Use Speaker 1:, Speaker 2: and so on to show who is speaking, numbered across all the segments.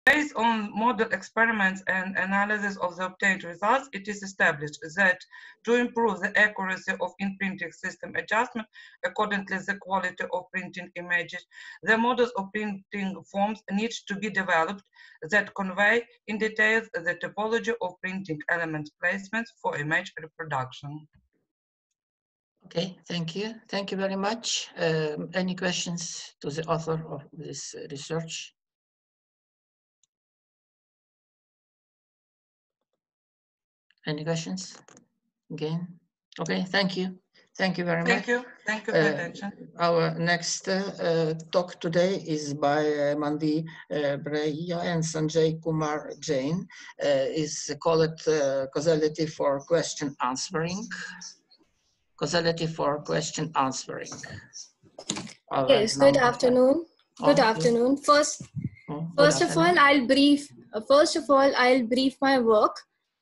Speaker 1: Based on model experiments and analysis of the obtained results, it is established that to improve the accuracy of in-printing system adjustment, accordingly the quality of printing images, the models of printing forms need to be developed that convey in detail the topology of printing element placements for image reproduction.
Speaker 2: Okay, thank you. Thank you very much. Any questions to the author of this research? Any questions? Again? Okay, thank you. Thank you very much.
Speaker 1: Thank you. Thank you for attention.
Speaker 2: Our next talk today is by Mandi Breya and Sanjay Kumar Jain. Is called Causality for Question Answering. Causality for Question Answering.
Speaker 3: Yes, good afternoon. Good afternoon. First of all, I'll brief my work.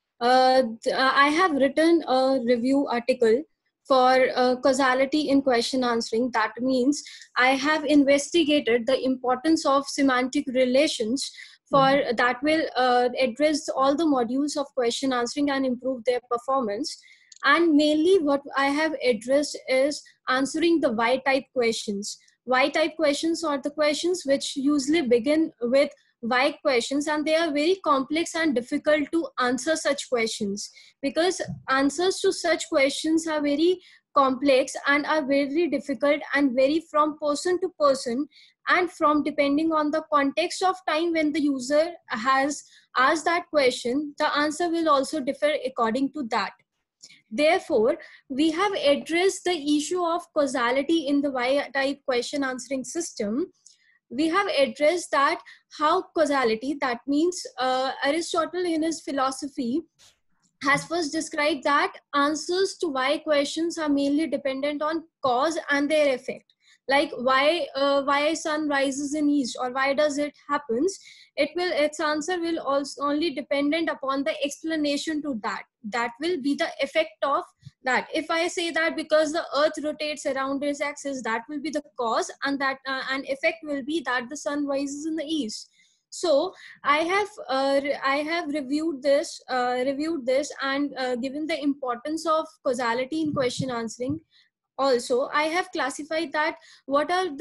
Speaker 3: I have written a review article for causality in question answering. That means I have investigated the importance of semantic relations for that will address all the modules of question answering and improve their performance. And mainly what I have addressed is answering the Y-type questions. Y-type questions are the questions which usually begin with why questions, and they are very complex and difficult to answer such questions, because answers to such questions are very complex and are very difficult and vary from person to person, and from depending on the context of time when the user has asked that question, the answer will also differ according to that. Therefore, we have addressed the issue of causality in the Y-type question answering system. We have addressed that how causality, that means Aristotle in his philosophy has first described that answers to why questions are mainly dependent on cause and their effect. Like why sun rises in east, or why does it happens, its answer will also only dependent upon the explanation to that. That will be the effect of that. If I say that because the earth rotates around its axis, that will be the cause, and that an effect will be that the sun rises in the east. So I have reviewed this and given the importance of causality in question answering. Also, I have classified that what are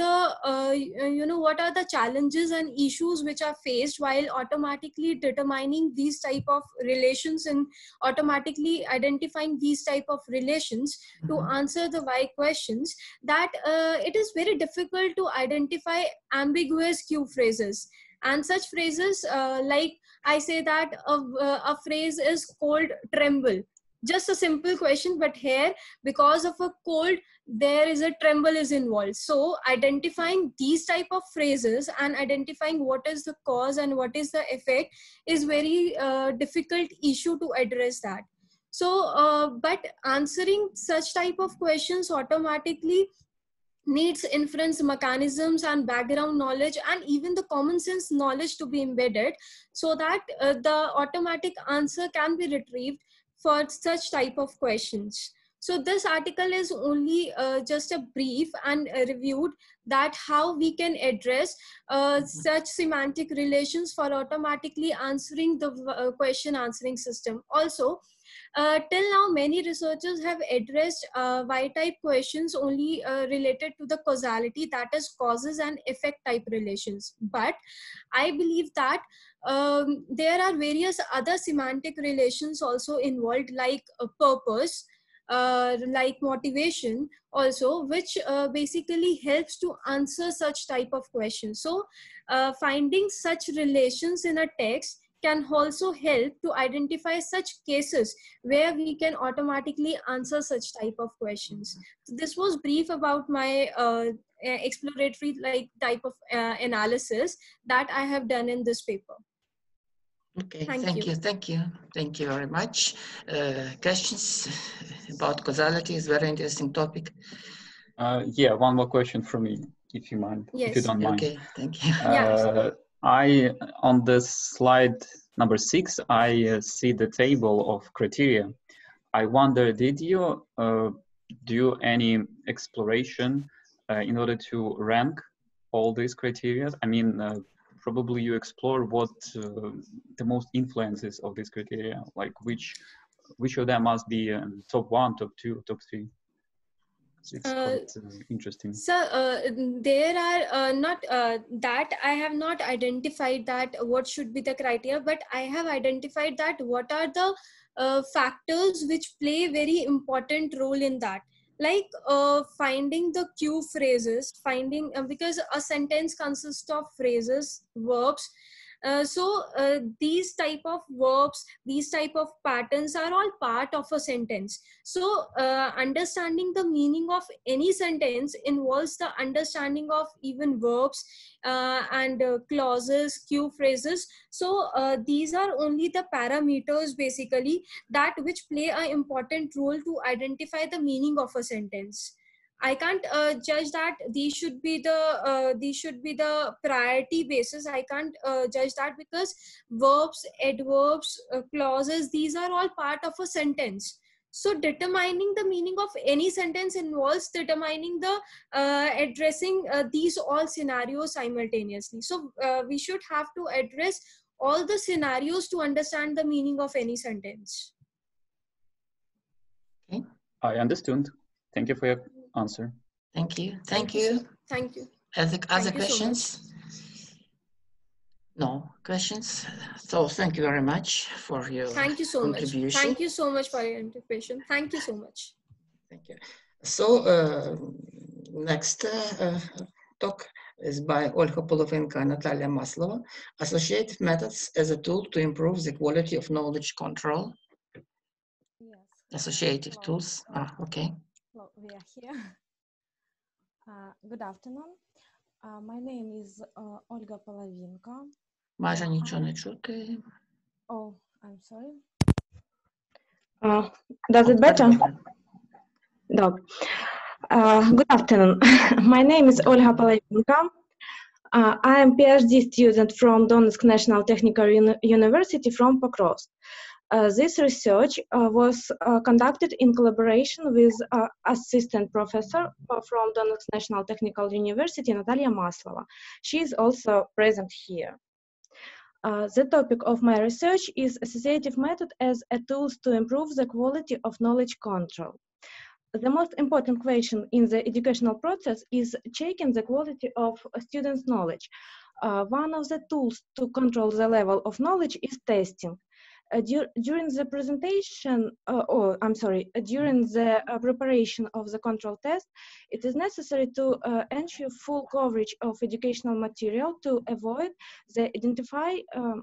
Speaker 3: the challenges and issues which are faced while automatically determining these type of relations and automatically identifying these type of relations to answer the why questions. That it is very difficult to identify ambiguous cue phrases. And such phrases like I say that a phrase is cold tremble. Just a simple question, but here because of a cold there is a tremble is involved. So identifying these type of phrases and identifying what is the cause and what is the effect is very difficult issue to address that. So but answering such type of questions automatically needs inference mechanisms and background knowledge and even the common sense knowledge to be embedded, so that the automatic answer can be retrieved for such type of questions. So this article is only just a brief and reviewed that how we can address such semantic relations for automatically answering the question answering system. Also, till now, many researchers have addressed Y-type questions only related to the causality, that is causes and effect type relations. But I believe that there are various other semantic relations also involved, like purpose, like motivation also, which basically helps to answer such type of questions. So finding such relations in a text can also help to identify such cases where we can automatically answer such type of questions. So this was brief about my exploratory type of analysis that I have done in this paper.
Speaker 2: Okay, thank you very much. Questions about causality is very interesting topic.
Speaker 4: Yeah, one more question from me, if you mind,
Speaker 3: yes.
Speaker 4: If you don't mind.
Speaker 2: Okay, thank you.
Speaker 3: Yes.
Speaker 4: On this slide number 6, I see the table of criteria. I wonder, did you do any exploration in order to rank all these criteria? I mean, probably you explore what the most influences of these criteria, like which of them must be top 1, top 2, top 3. So it's quite interesting.
Speaker 3: So there are not that I have not identified that what should be the criteria, but I have identified that what are the factors which play very important role in that. Like finding the cue phrases, finding because a sentence consists of phrases, verbs. So these type of verbs, these type of patterns are all part of a sentence. So understanding the meaning of any sentence involves the understanding of even verbs and clauses, cue phrases. So these are only the parameters basically that which play an important role to identify the meaning of a sentence. I can't judge that these should be the priority basis. I can't judge that because verbs, adverbs, clauses, these are all part of a sentence. So determining the meaning of any sentence involves determining the addressing these all scenarios simultaneously. So we should have to address all the scenarios to understand the meaning of any sentence.
Speaker 2: Okay.
Speaker 4: I understood. Thank you for your answer.
Speaker 2: Thank you. Thank you.
Speaker 3: Thank you.
Speaker 2: Other questions? No questions. So thank you very much for your contribution.
Speaker 3: Thank you so much for your intervention. Thank you so much.
Speaker 2: Thank you. So next talk is by Olga Polovenko and Natalia Maslova, Associative Methods as a Tool to Improve the Quality of Knowledge Control.
Speaker 5: Yes.
Speaker 2: Associative tools. Okay.
Speaker 5: Well, we are here. Good afternoon. My name is Olga Polovenko.
Speaker 2: Майже нічого не чути.
Speaker 5: Oh, I'm sorry.
Speaker 6: Does it better? Dog. Good afternoon. My name is Olga Polovenko. I am PhD student from Donetsk National Technical University from Pokrovsk. This research was conducted in collaboration with assistant professor from Donetsk National Technical University, Natalia Maslova. She is also present here. The topic of my research is associative method as a tool to improve the quality of knowledge control. The most important question in the educational process is checking the quality of a student's knowledge. One of the tools to control the level of knowledge is testing. During the presentation, during the preparation of the control test, it is necessary to ensure full coverage of educational material to avoid the identity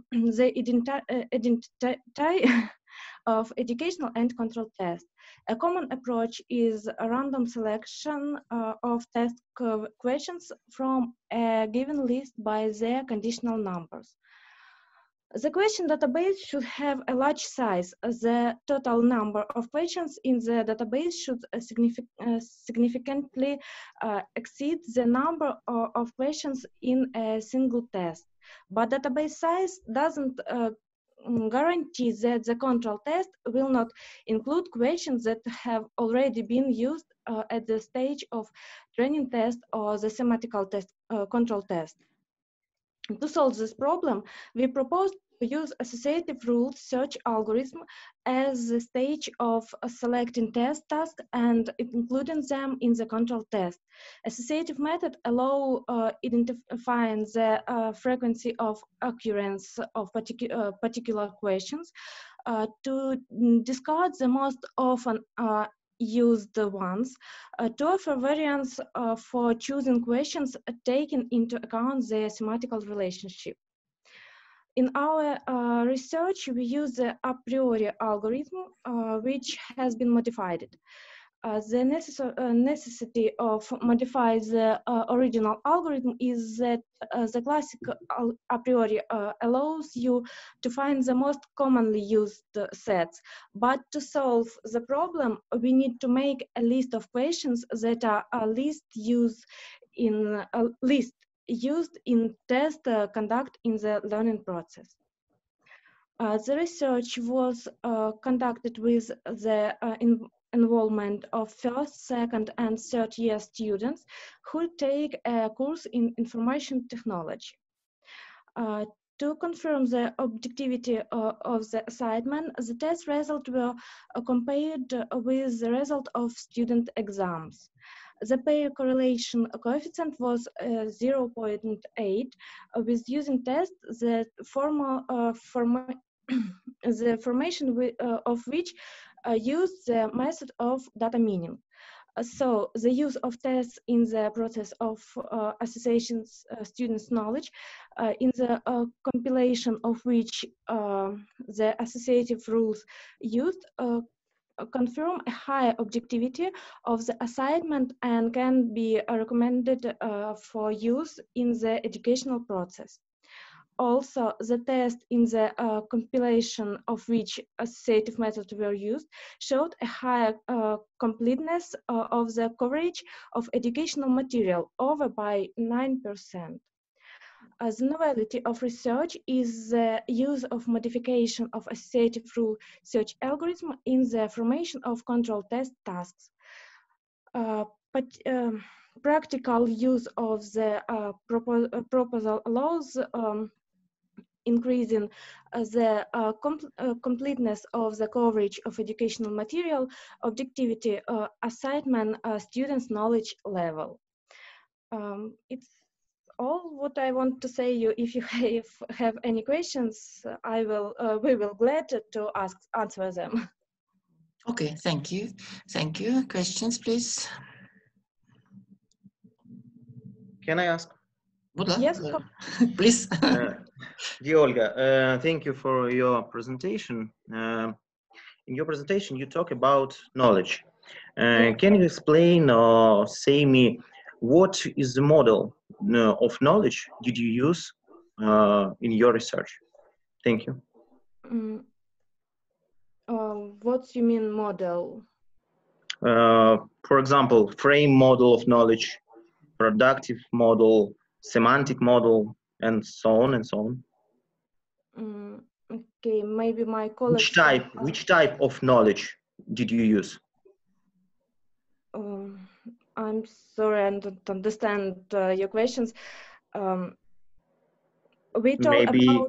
Speaker 6: of educational and control tests. A common approach is a random selection of test questions from a given list by their conditional numbers. The question database should have a large size. The total number of questions in the database should significantly exceed the number of questions in a single test. But database size doesn't guarantee that the control test will not include questions that have already been used at the stage of training test or the semantical test, control test. To solve this problem, we propose to use associative ruled search algorithm as the stage of selecting test tasks and including them in the control test. Associative method allow identifying the frequency of occurrence of particular questions to discard the most often used ones, to offer variants for choosing questions taking into account their semantical relationship. In our research, we use the a priori algorithm, which has been modified. The necessity of modify the original algorithm is that the classic a priori allows you to find the most commonly used sets. But to solve the problem, we need to make a list of questions that are least used in test conduct in the learning process. The research was conducted with the involvement of first, second, and third year students who take a course in information technology. To confirm the objectivity of the assignment, the test results were compared with the result of student exams. The pair correlation coefficient was 0.8. With using test, the the formation of which used the method of data meaning. So the use of tests in the process of associations students' knowledge, in the compilation of which the associative rules used confirm a higher objectivity of the assignment and can be recommended for use in the educational process. Also, the test in the compilation of which associative methods were used showed a higher completeness of the coverage of educational material, over by 9%. The novelty of research is the use of modification of associative rule search algorithm in the formation of control test tasks. Practical use of the proposal allows increasing the completeness of the coverage of educational material, objectivity, assignment, students' knowledge level. It's all what I want to say. If you have any questions, we will glad to answer them.
Speaker 2: Okay, thank you. Thank you. Questions, please.
Speaker 7: Can I ask?
Speaker 6: Yes,
Speaker 2: please.
Speaker 7: Dear Olga, thank you for your presentation. In your presentation, you talk about knowledge. Can you explain or say me what is the model of knowledge did you use in your research? Thank you.
Speaker 6: What do you mean model?
Speaker 7: For example, frame model of knowledge, productive model, semantic model, and so on and so on.
Speaker 6: Okay, maybe my colleagues.
Speaker 7: Which type of knowledge did you use?
Speaker 6: I'm sorry, I don't understand your questions. We talk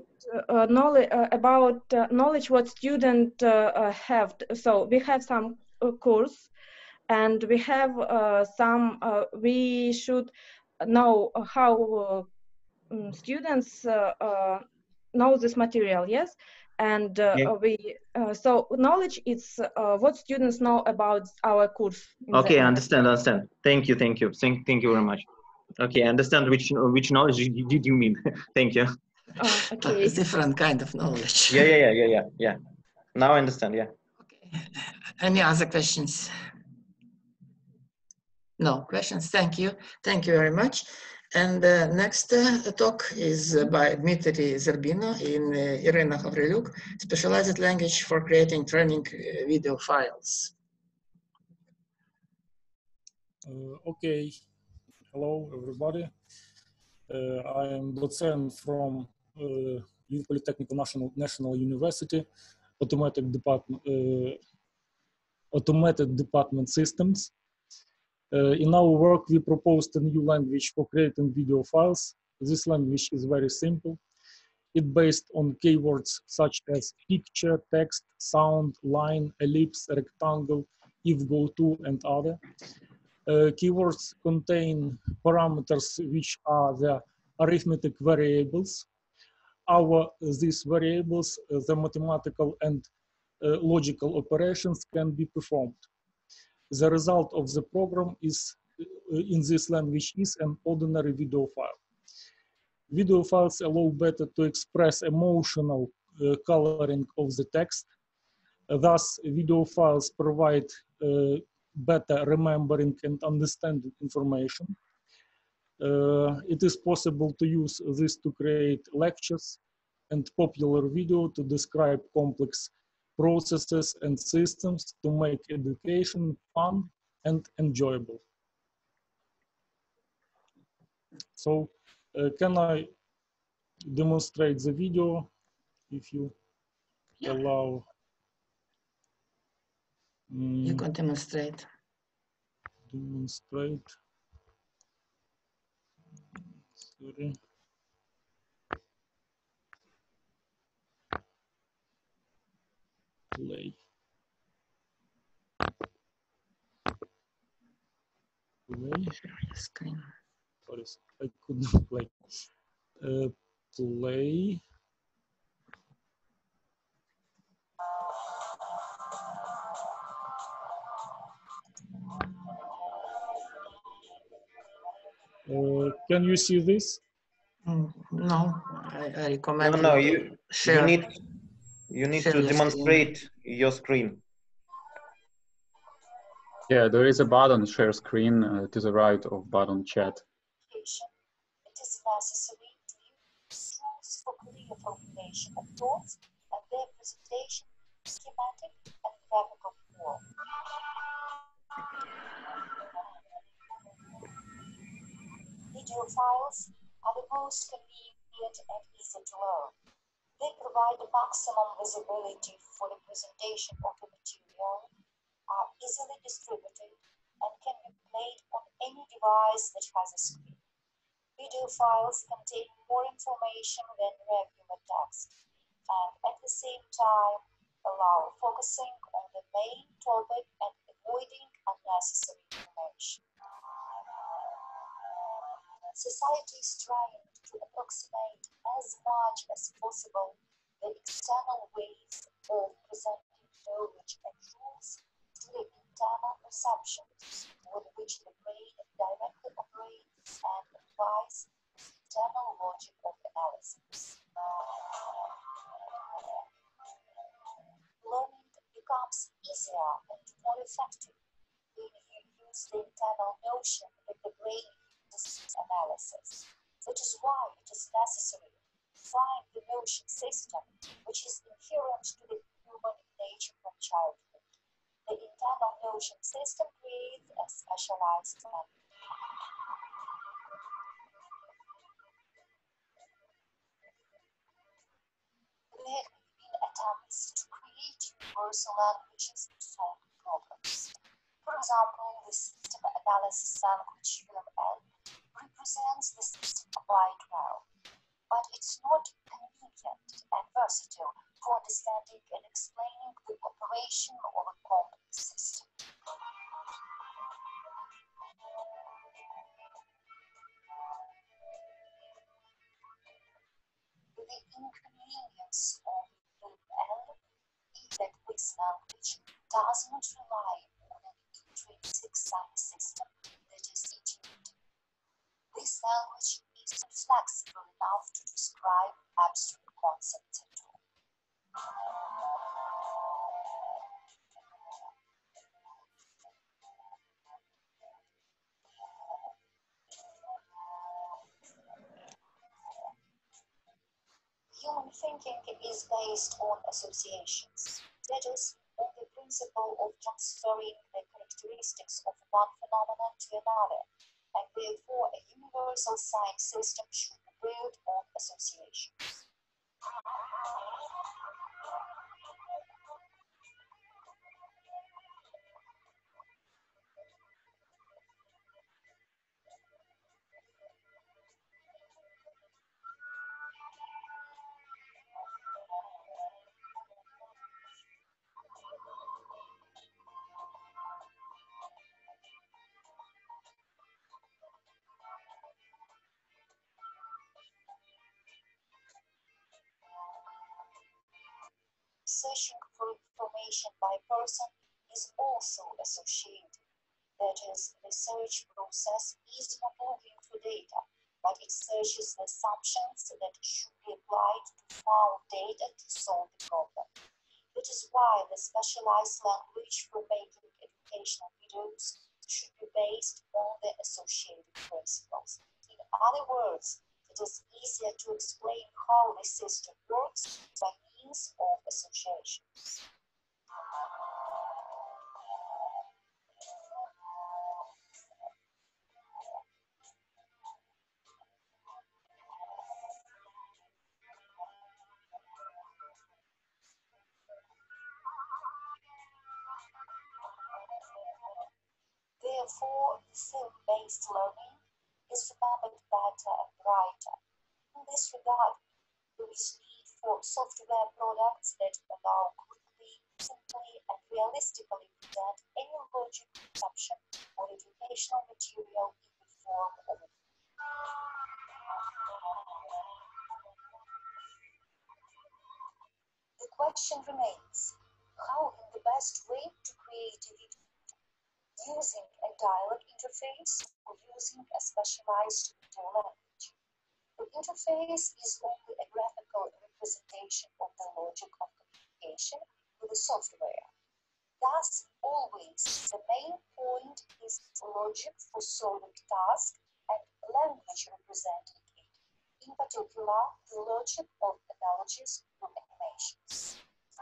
Speaker 6: about knowledge what student have. So we have some course, and we have some. We should know how students know this material. Yes. And so knowledge is what students know about our course.
Speaker 7: Okay, understand. Thank you very much. Okay, I understand which knowledge did you mean. Thank you.
Speaker 6: Okay.
Speaker 2: It's different kind of knowledge.
Speaker 7: Yeah. Now I understand. Yeah.
Speaker 2: Okay. Any other questions? No questions. Thank you. Thank you very much. And next talk is by Dmitry Zerbino in Irina Havrilyuk, specialized language for creating training video files.
Speaker 8: Okay. Hello, everybody. I am docent from Polytechnic National University, Automated Department Systems. In our work, we proposed a new language for creating video files. This language is very simple. It's based on keywords such as picture, text, sound, line, ellipse, rectangle, if, go to, and other. Keywords contain parameters which are the arithmetic variables. These variables, the mathematical and logical operations can be performed. The result of the program is, in this language, is an ordinary video file. Video files allow better to express emotional coloring of the text. Thus, video files provide better remembering and understanding information. It is possible to use this to create lectures and popular video to describe complex processes and systems to make education fun and enjoyable. So, can I demonstrate the video if you allow?
Speaker 2: You can demonstrate.
Speaker 8: Sorry. Play. Play.
Speaker 2: Screen.
Speaker 8: Sorry, I couldn't play. Play. Can you see this?
Speaker 2: No, I recommend
Speaker 7: No,
Speaker 2: you
Speaker 7: you need
Speaker 2: share
Speaker 7: to
Speaker 2: your
Speaker 7: demonstrate
Speaker 2: screen.
Speaker 7: your screen.
Speaker 4: Yeah, there is a button share screen to the right of button chat.
Speaker 9: It is necessary to use tools for clear formulation of thoughts and their presentation, schematic and graphical form. Video files are the most convenient and easy to learn. They provide maximum visibility for the presentation of the material, are easily distributed, and can be played on any device that has a screen. Video files contain more information than regular text, and at the same time allow focusing on the main topic and avoiding unnecessary information. Society is trying to approximate as much as possible the external ways of presenting knowledge and rules to the internal perceptions with which the brain directly operates and applies the internal logic of analysis. Learning becomes easier and more effective when you use the internal notion that the brain uses in analysis. That is why it is necessary to find the notion system which is inherent to the human nature from childhood. The internal notion system creates a specialized language. There have been attempts to create universal languages to solve problems. For example, the system analysis language UML represents the system quite well, but it's not convenient and versatile for understanding and explaining the operation of a complex system. The inconvenience of UML is that this language does not rely on an intrinsic sign system that is intuitive. This language is not flexible enough to describe abstract concepts at all. Human thinking is based on associations, that is, on the principle of transferring the characteristics of one phenomenon to another, and therefore a universal sign system should be built on associations. Searching for information by person is also associated. That is, the search process is not looking for data, but it searches the assumptions that should be applied to found data to solve the problem. That is why the specialized language for making educational videos should be based on the associated principles. In other words, it is easier to explain how the system works by means of associations. Therefore, film-based learning is remembered better and brighter. In this regard, there is need for software products that allow quickly simply and realistically present any logic, conception, or educational material in the form of a The question remains, how in the best way to create a video? Using a dialogue interface or using a specialized video language? The interface is only a graphical representation of the logic of communication with the software. Thus, always the main point is logic for solving tasks and language representing it, in particular the logic of analogies through animations.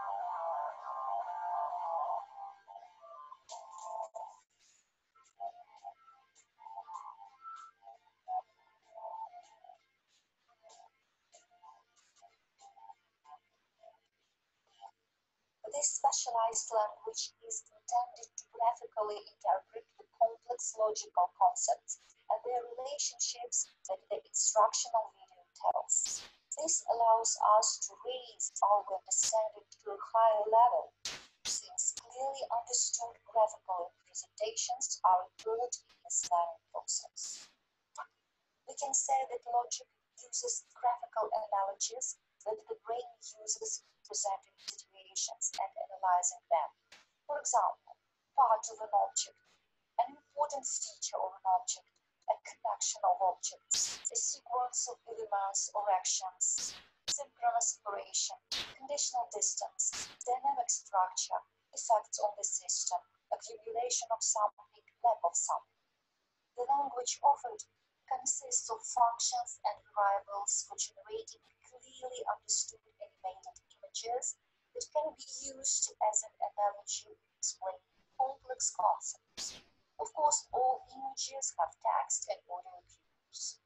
Speaker 9: This specialized language is intended to graphically interpret the complex logical concepts and their relationships that the instructional video tells. This allows us to raise our understanding to a higher level, since clearly understood graphical representations are involved in this learning process. We can say that logic uses graphical analogies that the brain uses presenting situations and analyzing them. For example, part of an object, an important feature of an object, a connection of objects, a sequence of elements or actions, synchronous operation, conditional distance, dynamic structure, effects on the system, accumulation of something, lack of something. The language offered consists of functions and variables for generating clearly understood animated images that can be used as an analogy to explain complex concepts. Of course, all images have text and audio cues.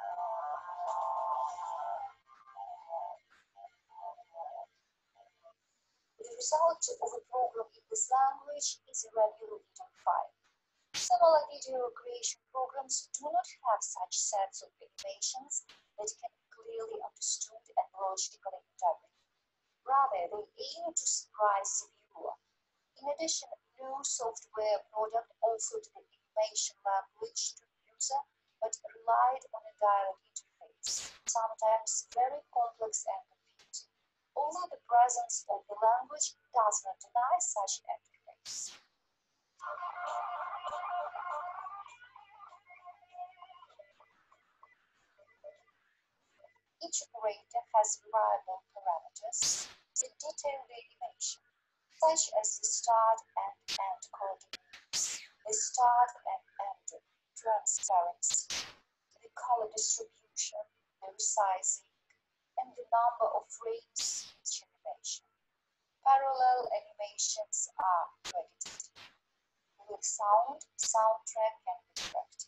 Speaker 9: The result of a program in this language is a regular video file. Similar video creation programs do not have such sets of animations that can be clearly understood and logically interpreted. Rather, they aim to surprise the viewer. In addition, no software product offered the animation language to the user, but relied on a dialogue interface, sometimes very complex and confusing, although the presence of the language does not deny such an interface. Each operator has variable parameters that detail the animation, such as the start and end coordinates, the start and end transparency, the color distribution, the resizing, and the number of frames each animation. Parallel animations are credited. With sound, soundtrack can be corrected.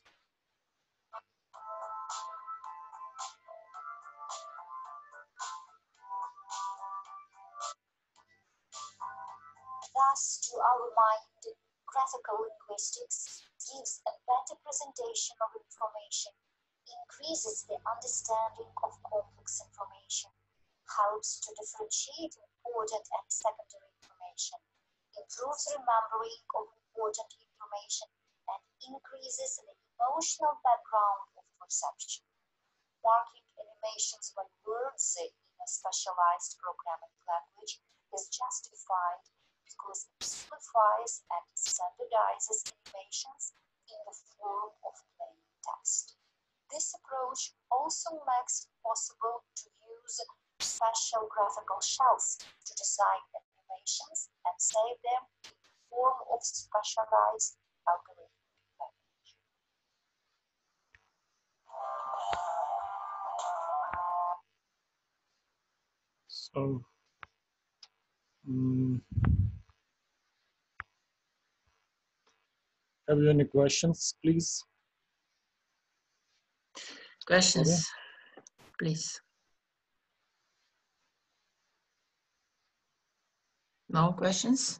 Speaker 9: Thus, to our mind, graphical linguistics gives a better presentation of information, increases the understanding of complex information, helps to differentiate important and secondary information, improves remembering of important information, and increases the emotional background of perception. Marking animations by words in a specialized programming language is justified because it simplifies and standardizes animations in the form of plain text. This approach also makes it possible to use special graphical shells to design animations and save them in the form of specialized algorithmic language.
Speaker 8: So, have you any questions, please?
Speaker 2: Questions, please. No questions?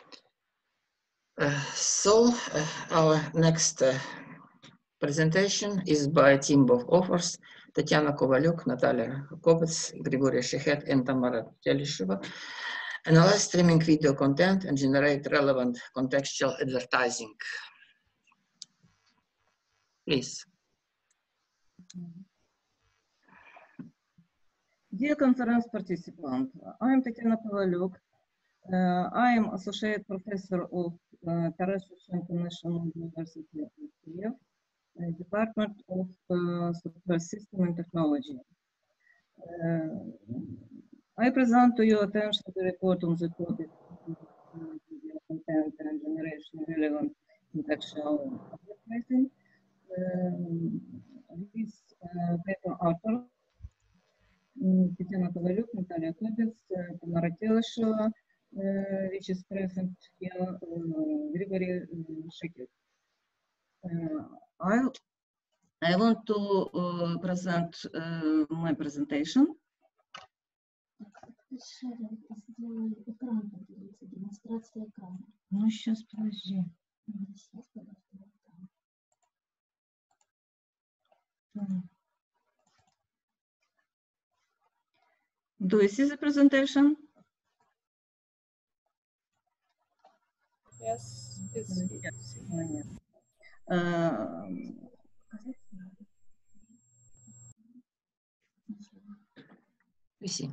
Speaker 2: Our next presentation is by a team of authors, Tatiana Kovalyuk, Natalia Kovac, Grigory Shekhet, and Tamara Telisheva. Analyze streaming video content and generate relevant contextual advertising. Please.
Speaker 10: Dear conference participant, I am Tatiana Kovalyuk. I am Associate Professor of Kanishcheva National University of Kiev, Department of Software System and Technology. I present to your attention the report on the topic of video content and generation relevant contextual advertising. This paper author Tatiana Kovalyuk, Natalia, Tamara Telesheva, which is present here, Grigory Shekik. I want to present my presentation. Ну, сейчас, подожди. Do you see the presentation?
Speaker 3: Yes, it's
Speaker 2: We see.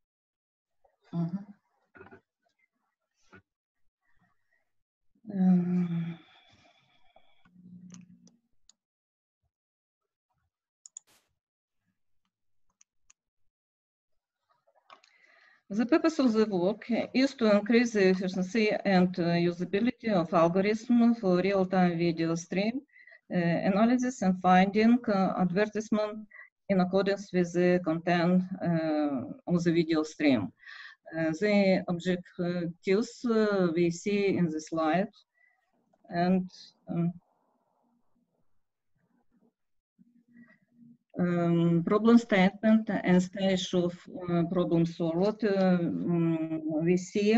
Speaker 10: The purpose of the work is to increase the efficiency and usability of algorithm for real-time video stream analysis and finding advertisement in accordance with the content of the video stream. The objectives we see in the slide, and problem statement and stage of problem solved we see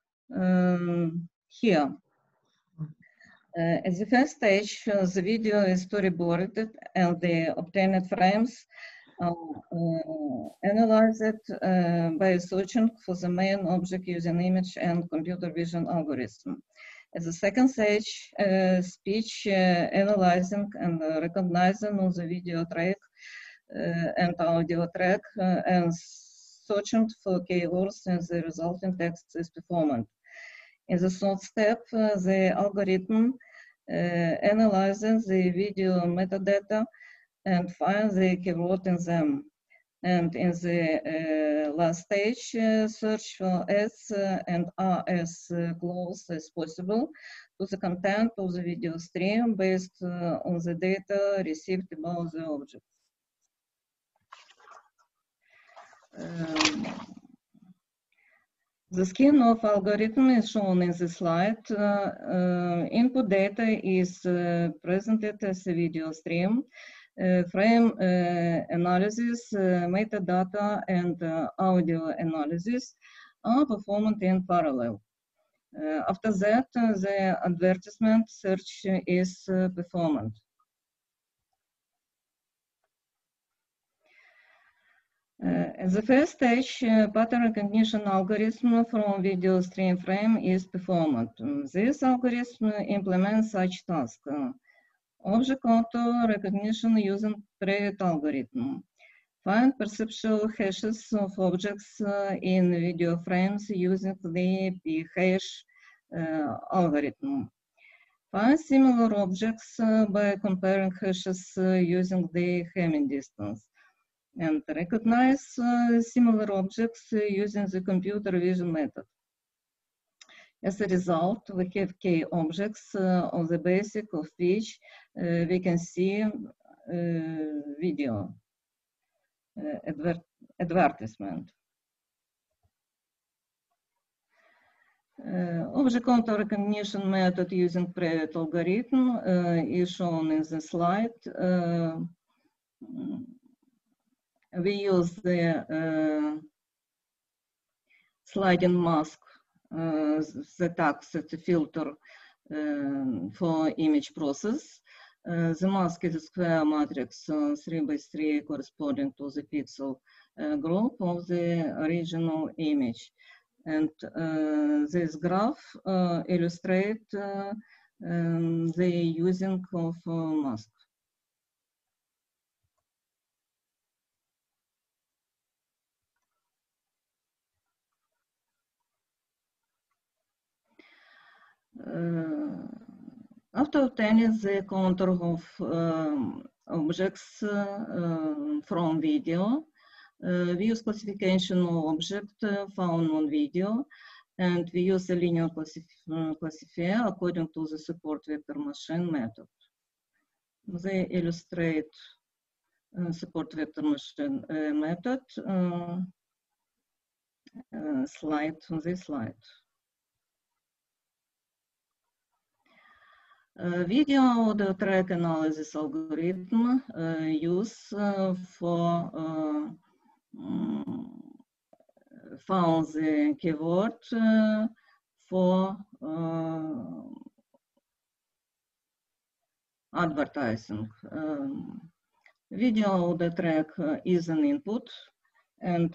Speaker 10: here. At the first stage, the video is storyboarded and the obtained frames are analyzed by searching for the main object using image and computer vision algorithm. At the second stage, speech analyzing and recognizing of the video track and audio track and searching for keywords and the resulting text is performed. In the third step, the algorithm analyzes the video metadata and finds the keyword in them. And in the last stage, search for S and R as close as possible to the content of the video stream based on the data received about the object. The scheme of algorithm is shown in the slide. Input data is presented as a video stream. Frame analysis, metadata, and audio analysis are performed in parallel. After that, the advertisement search is performed. At the first stage, pattern recognition algorithm from video stream frame is performed. This algorithm implements such tasks. Object auto recognition using private algorithm. Find perceptual hashes of objects in video frames using the p-hash algorithm. Find similar objects by comparing hashes using the Hamon distance. And recognize similar objects using the computer vision method. As a result, we have k objects on the basis of which we can see video advertisement. Object auto recognition method using private algorithm is shown in the slide. We use the sliding mask that acts as a filter for image process. The mask is a square matrix 3 by 3 corresponding to the pixel group of the original image. And this graph illustrates the using of mask. After obtaining the contour of objects from video, we use classification of object found on video, and we use a linear classifier according to the support vector machine method. They illustrate support vector machine method slide on this slide. Video audio track analysis algorithm used for found the keyword for advertising. Video audio track is an input, and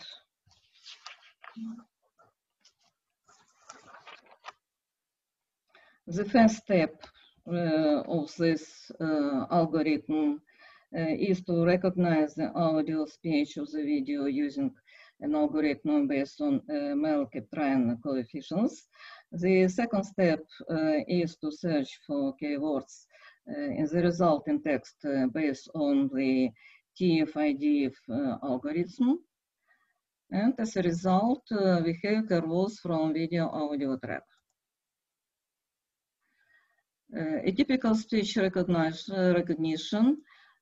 Speaker 10: the first step of this algorithm is to recognize the audio speech of the video using an algorithm based on KhPI coefficients. The second step is to search for keywords in the resulting text based on the TF-IDF algorithm. And as a result, we have keywords from video audio track. A typical speech recognition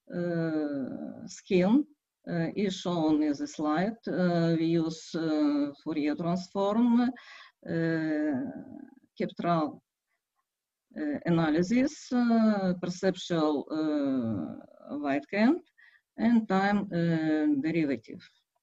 Speaker 10: scheme is shown in the slide. We use Fourier transform, KhPI analysis, perceptual Weitkamp, and time derivative.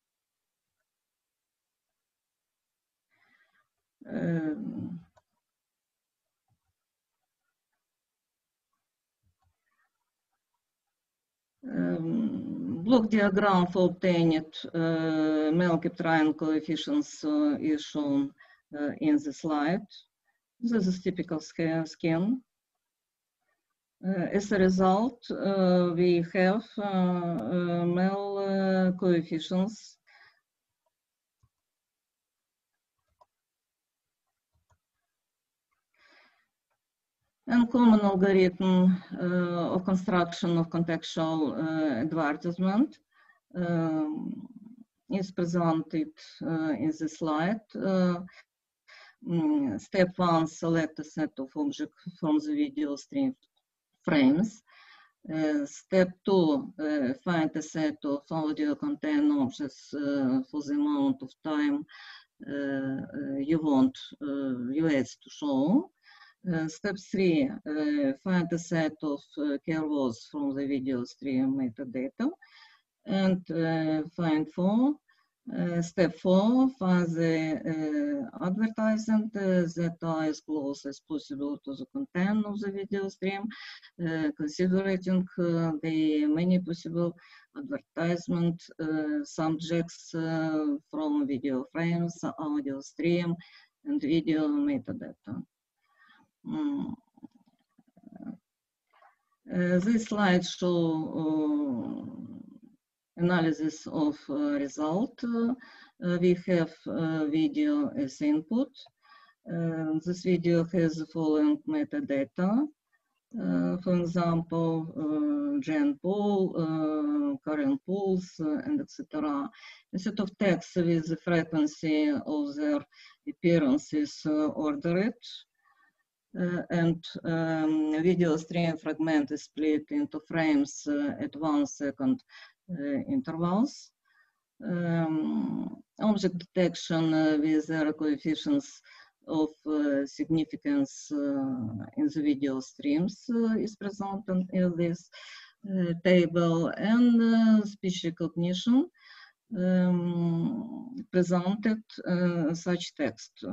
Speaker 10: Block diagram for obtained KhPI coefficients is shown in the slide. This is typical scheme. As a result, we have coefficients and common algorithm of construction of contextual advertisement is presented in the slide. Step 1, select a set of objects from the video stream frames. Step 2, find a set of audio content objects for the amount of time you want UX to show. Step 3, find a set of keywords from the video stream metadata. And step 4, find the advertising that are as close as possible to the content of the video stream, considering the many possible advertisement subjects from video frames, audio stream, and video metadata. This slide shows analysis of result. We have video as input. This video has the following metadata. For example, gen pool, current pools, and etc. A set of text with the frequency of their appearances ordered. And video stream fragment is split into frames at 1 second intervals. Object detection with their coefficients of significance in the video streams is presented in this table, and speech recognition presented such text.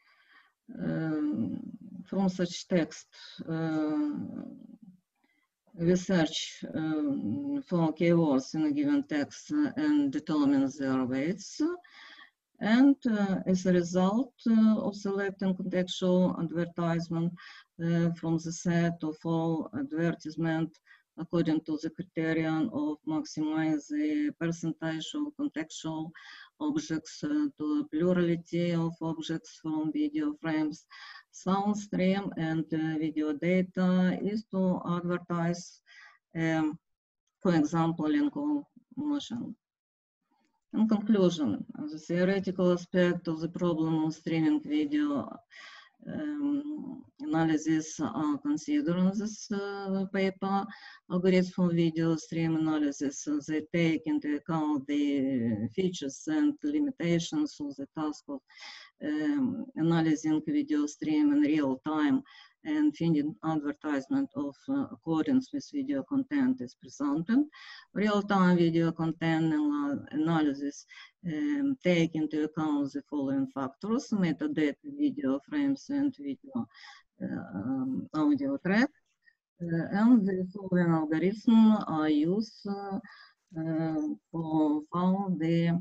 Speaker 10: From such text, we search for keywords in a given text and determine their weights. And as a result of selecting contextual advertisement from the set of all advertisement according to the criterion of maximize the percentage of contextual objects to a plurality of objects from video frames, sound stream, and video data is to advertise, for example, link motion. In conclusion, the theoretical aspect of the problem of streaming video analysis are considered in this paper. Algorithms for video stream analysis, they take into account the features and limitations of the task of analyzing video stream in real time and finding advertisement of accordance with video content is presented. Real-time video content analysis take into account the following factors: metadata, video frames, and video audio track. And the following algorithms are used for the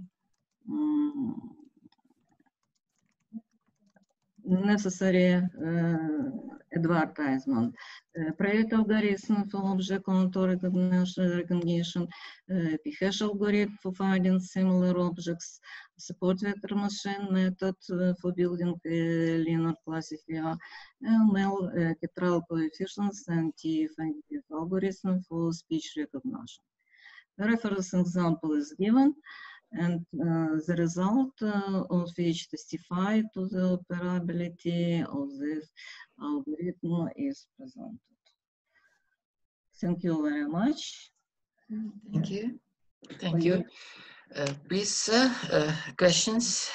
Speaker 10: necessary advertisement. Private algorithm for object contour recognition, p-hash algorithm for finding similar objects, support vector machine method for building linear classifier, ML Kitral coefficients, and TF algorithm for speech recognition. The reference example is given, and the result of which testify to the operability of this algorithm is presented. Thank you very much.
Speaker 2: Thank you. Thank you. Please, questions?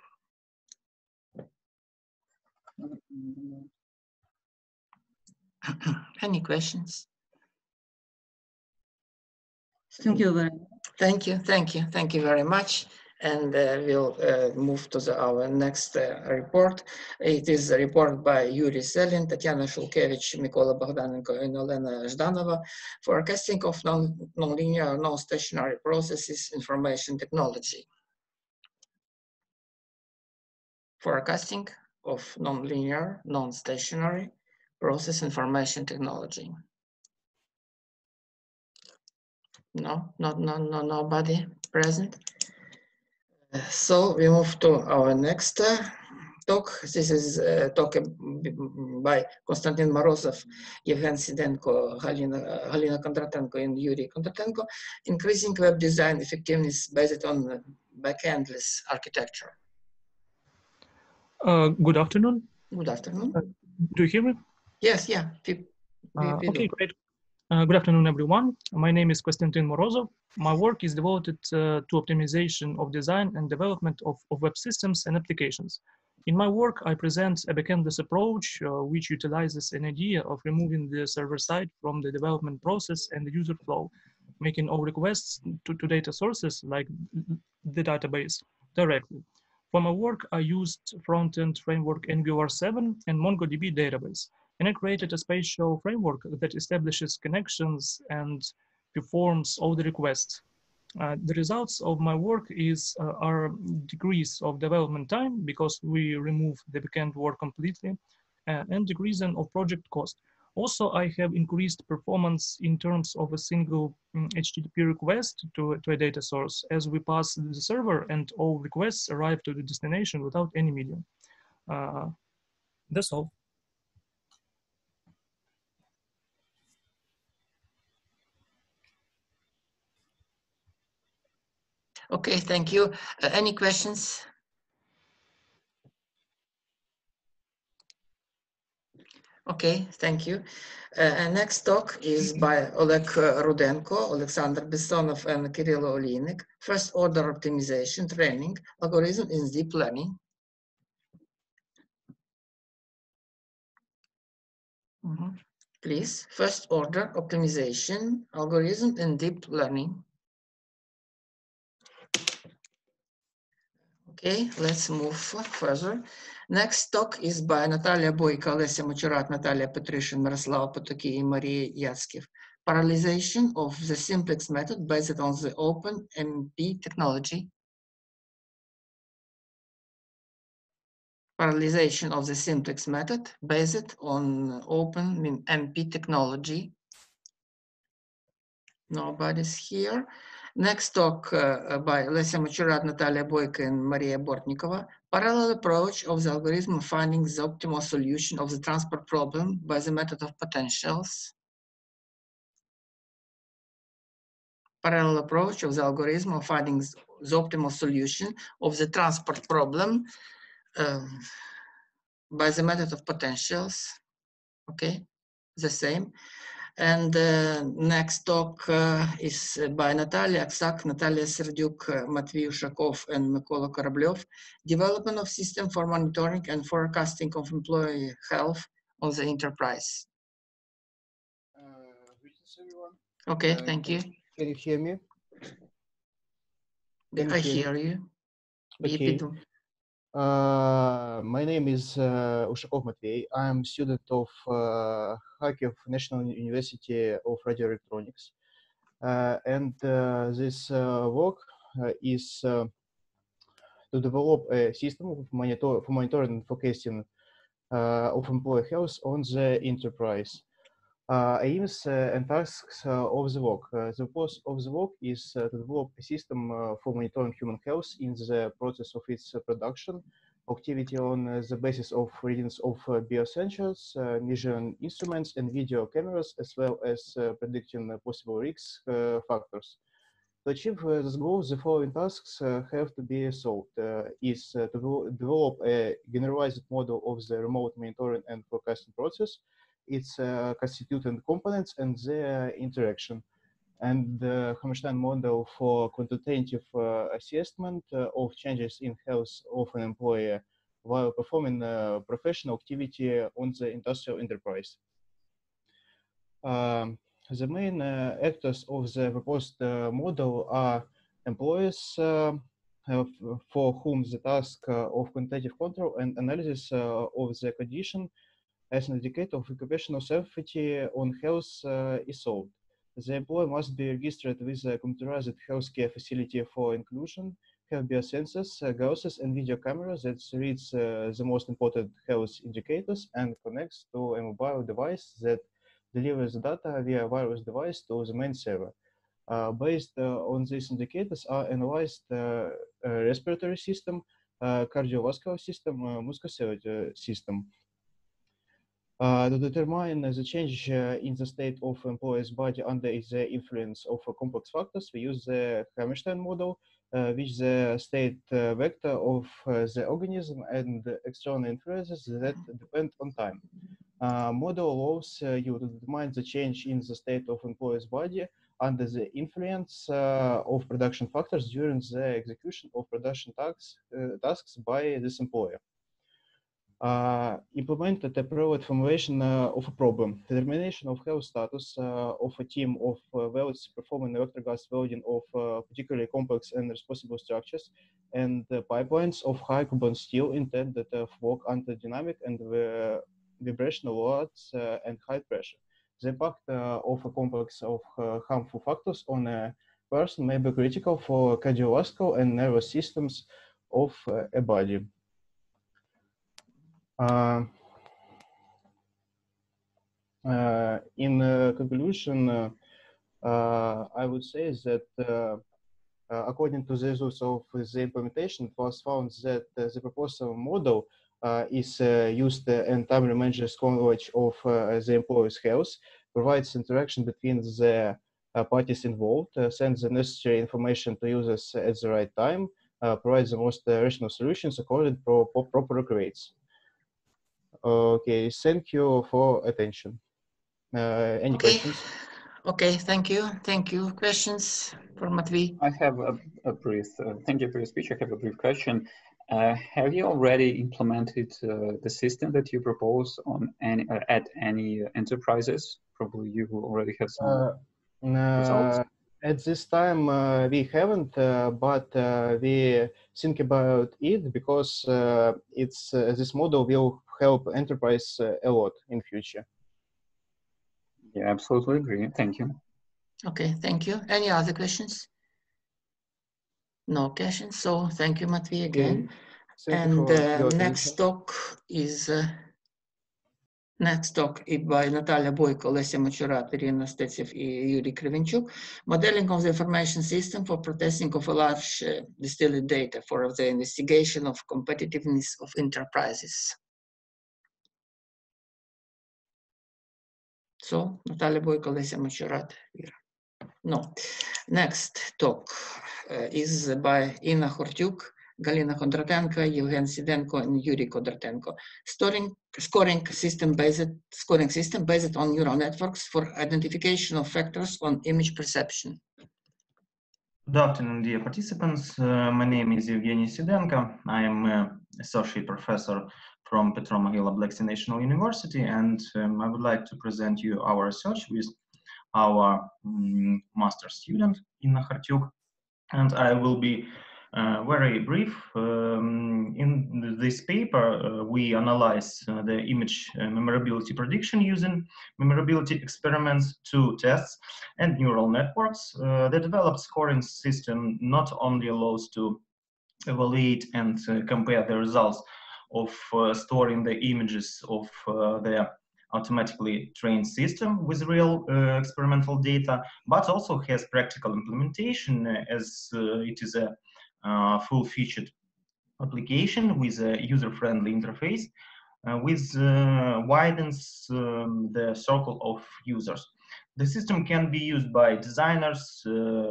Speaker 2: Any questions?
Speaker 10: Thank you very much.
Speaker 2: Thank you, thank you, thank you very much. And we'll move to our next report. It is a report by Yuri Selin, Tatiana Shulkevich, Mykola Bogdanenko, and Olena Zhdanova, forecasting of nonlinear, non-stationary processes, information technology. Forecasting of nonlinear, non-stationary process information technology. No, nobody present. So we move to our next talk. This is a talk by Konstantin Morozov, Yevhen Sidenko, Galina Kondratenko, and Yuri Kondratenko, increasing web design effectiveness based on backendless architecture.
Speaker 11: Good afternoon.
Speaker 2: Good afternoon.
Speaker 11: Do you hear me?
Speaker 2: Yes, yeah.
Speaker 11: Okay, great. Good afternoon, everyone. My name is Konstantin Morozov. My work is devoted to optimization of design and development of web systems and applications. In my work, I present a backendless approach which utilizes an idea of removing the server side from the development process and the user flow, making all requests to data sources like the database directly. For my work, I used front-end framework Angular 7 and MongoDB database. And I created a spatial framework that establishes connections and performs all the requests. The results of my work are decrease of development time because we remove the backend work completely, and decreasing of project cost. Also, I have increased performance in terms of a single HTTP request to a data source, as we pass the server and all requests arrive to the destination without any medium. That's all.
Speaker 2: Okay, thank you. Any questions? Okay, thank you. And next talk is by Oleg Rudenko, Alexander Bessonov, and Kirill Olinik. First order optimization training algorithm in deep learning. Please, first order optimization algorithm in deep learning. Okay, let's move further. Next talk is by Natalia Boyko, Alessia Machurat, Natalia Petrushin, Miroslava Potoki, and Maria Yatskev. Parallelization of the simplex method based on the open MP technology. Parallelization of the simplex method based on open MP technology. Nobody's here. Next talk by Lesya Machurat, Natalia Boyko, and Maria Bortnikova. Parallel approach of the algorithm of finding the optimal solution of the transport problem by the method of potentials. Parallel approach of the algorithm of finding the optimal solution of the transport problem by the method of potentials. Okay, the same. And next talk is by Natalia Aksak, Natalia Serdyuk, Matvey Ushakov, and Mykola Koroblev. Development of system for monitoring and forecasting of employee health on the enterprise.
Speaker 12: Greetings, everyone.
Speaker 2: Okay, thank you.
Speaker 12: Can you hear me?
Speaker 2: I hear you.
Speaker 12: Okay. My name is Ushakov Matvey. I'm a student of Kharkiv National University of Radio Electronics. And this work is to develop a system of for monitoring and forecasting of employee health on the enterprise. Aims and tasks of the work. The purpose of the work is to develop a system for monitoring human health in the process of its production, activity on the basis of readings of biosensors, measuring instruments and video cameras, as well as predicting possible risk factors. To achieve this goal, the following tasks have to be solved. Is to develop a generalized model of the remote monitoring and forecasting process, its constituent components and their interaction, and the Hammerstein model for quantitative assessment of changes in health of an employee while performing professional activity on the industrial enterprise. The main actors of the proposed model are employees for whom the task of quantitative control and analysis of the condition as an indicator of occupational safety on health is solved. The employee must be registered with a computerized healthcare facility for inclusion, have biosensors, glasses, and video cameras that reads the most important health indicators and connects to a mobile device that delivers the data via wireless device to the main server. Based on these indicators are analyzed respiratory system, cardiovascular system, musculoskeletal system. To determine the change in the state of employee's body under the influence of complex factors, we use the Hammerstein model, which the state vector of the organism and external influences that depend on time. Model allows you to determine the change in the state of employee's body under the influence of production factors during the execution of production tasks by this employer. Implemented a prevalent formulation of a problem, determination of health status of a team of welds performing electric gas welding of particularly complex and responsible structures, and pipelines of high carbon steel intended for work under dynamic and vibrational loads and high pressure. The impact of a complex of harmful factors on a person may be critical for cardiovascular and nervous systems of a body. In conclusion, I would say that according to the results of the implementation, it was found that the proposal model is used and timely manages knowledge of the employee's health, provides interaction between the parties involved, sends the necessary information to users at the right time, provides the most rational solutions according to proper requirements. Okay, thank you for attention. Any questions?
Speaker 2: Okay, thank you. Thank you. Questions for Matvey?
Speaker 4: I have a brief, thank you for your speech. I have a brief question. Have you already implemented the system that you propose on any, at any enterprises? Probably you already have some results.
Speaker 12: At this time, we haven't, but we think about it because this model will help enterprise a lot in future.
Speaker 4: Yeah, absolutely agree. Thank you.
Speaker 2: Okay, thank you. Any other questions? No questions. So thank you, Matvey, again. And next talk is by Natalia Boyko, Lesya Machurat, Irina Stetsev, Yuri Krivenchuk, modeling of the information system for processing of a large distilled data for the investigation of competitiveness of enterprises. So, Natalia Boyko, Lesya Machurat. No. Next talk is by Inna Khortyuk, Galina Kondratenko, Evgen Sidenko, and Yuri Kondratenko. Scoring system based on neural networks for identification of factors on image perception.
Speaker 7: Good afternoon, dear participants. My name is Eugene Sidenko. I am an associate professor from Petro-Mogila-Black National University, and I would like to present you our research with our master student, Inna Khortyuk. And I will be very brief. In this paper, we analyze the image memorability prediction using memorability experiments, 2 tests, and neural networks. The developed scoring system not only allows to evaluate and compare the results of storing the images of the automatically trained system with real experimental data, but also has practical implementation as it is a full-featured application with a user-friendly interface, which widens the circle of users. The system can be used by designers,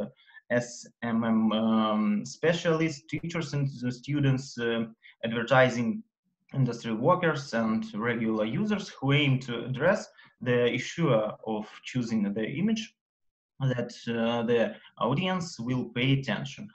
Speaker 7: SMM specialists, teachers and students, advertising industry workers, and regular users who aim to address the issue of choosing the image that the audience will pay attention.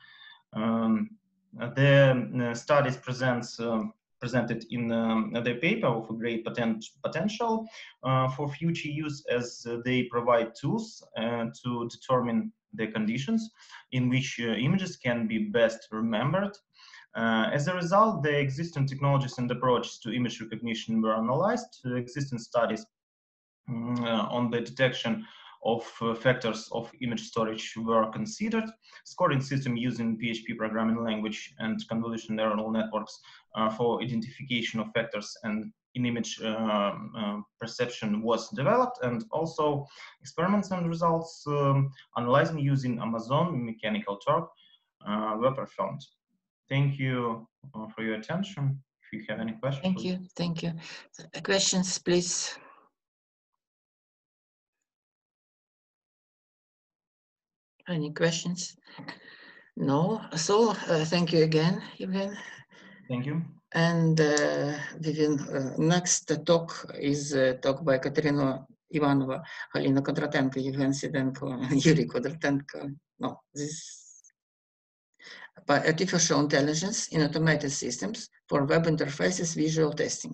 Speaker 7: The studies presented in the paper of a great potential for future use, as they provide tools to determine the conditions in which images can be best remembered. As a result, the existing technologies and approaches to image recognition were analyzed. Existing studies on the detection of factors of image storage were considered. Scoring system using PHP programming language and convolutional neural networks for identification of factors and in image perception was developed, and also experiments and results analyzing using Amazon Mechanical Turk were performed. Thank you for your attention. If you have any questions.
Speaker 2: Thank you. Thank you. Questions, please. Any questions? No. So thank you again, Evgen.
Speaker 7: Thank you.
Speaker 2: And next talk is talk by Katerina Ivanova, Galina Kondratenko, Evgen Sidenko, and Yuri Kondratenko. No, this by artificial intelligence in automated systems for web interfaces visual testing.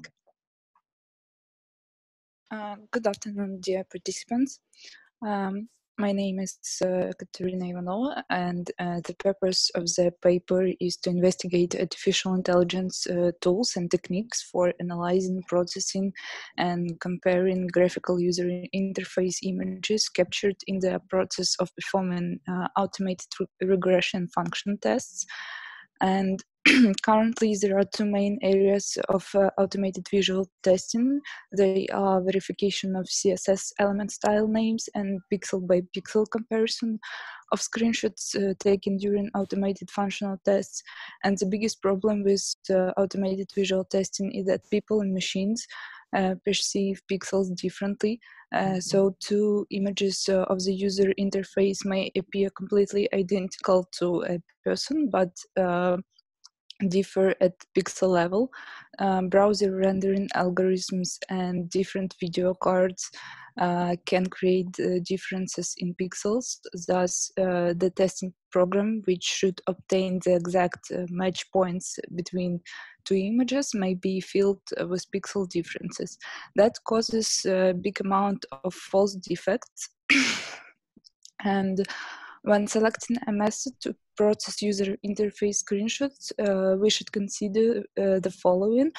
Speaker 13: Good afternoon, dear participants. My name is Katerina Ivanova, and the purpose of the paper is to investigate artificial intelligence tools and techniques for analyzing, processing, and comparing graphical user interface images captured in the process of performing automated regression function tests. And currently, there are 2 main areas of automated visual testing. They are verification of CSS element style names and pixel-by-pixel comparison of screenshots taken during automated functional tests. And the biggest problem with automated visual testing is that people and machines perceive pixels differently. So 2 images of the user interface may appear completely identical to a person, but differ at pixel level. Browser rendering algorithms and different video cards can create differences in pixels. Thus, the testing program, which should obtain the exact match points between 2 images, may be filled with pixel differences. That causes a big amount of false defects. And when selecting a method to process user interface screenshots, we should consider the following.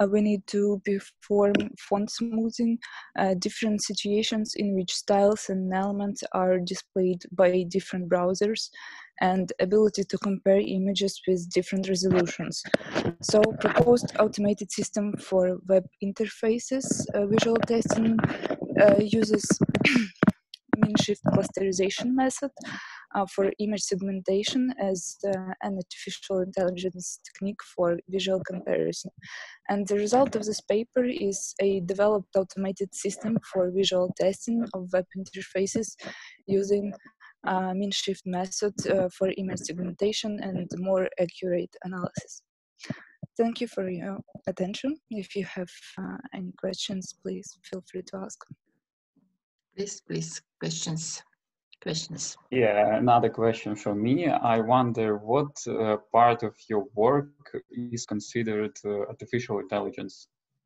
Speaker 13: we need to perform font smoothing, different situations in which styles and elements are displayed by different browsers, and ability to compare images with different resolutions. So proposed automated system for web interfaces, visual testing uses mean shift clusterization method for image segmentation as an artificial intelligence technique for visual comparison. And the result of this paper is a developed automated system for visual testing of web interfaces using mean shift method for image segmentation and more accurate analysis. Thank you for your attention. If you have any questions, please feel free to ask.
Speaker 2: Please, questions.
Speaker 4: Yeah, another question from me. I wonder what part of your work is considered artificial intelligence?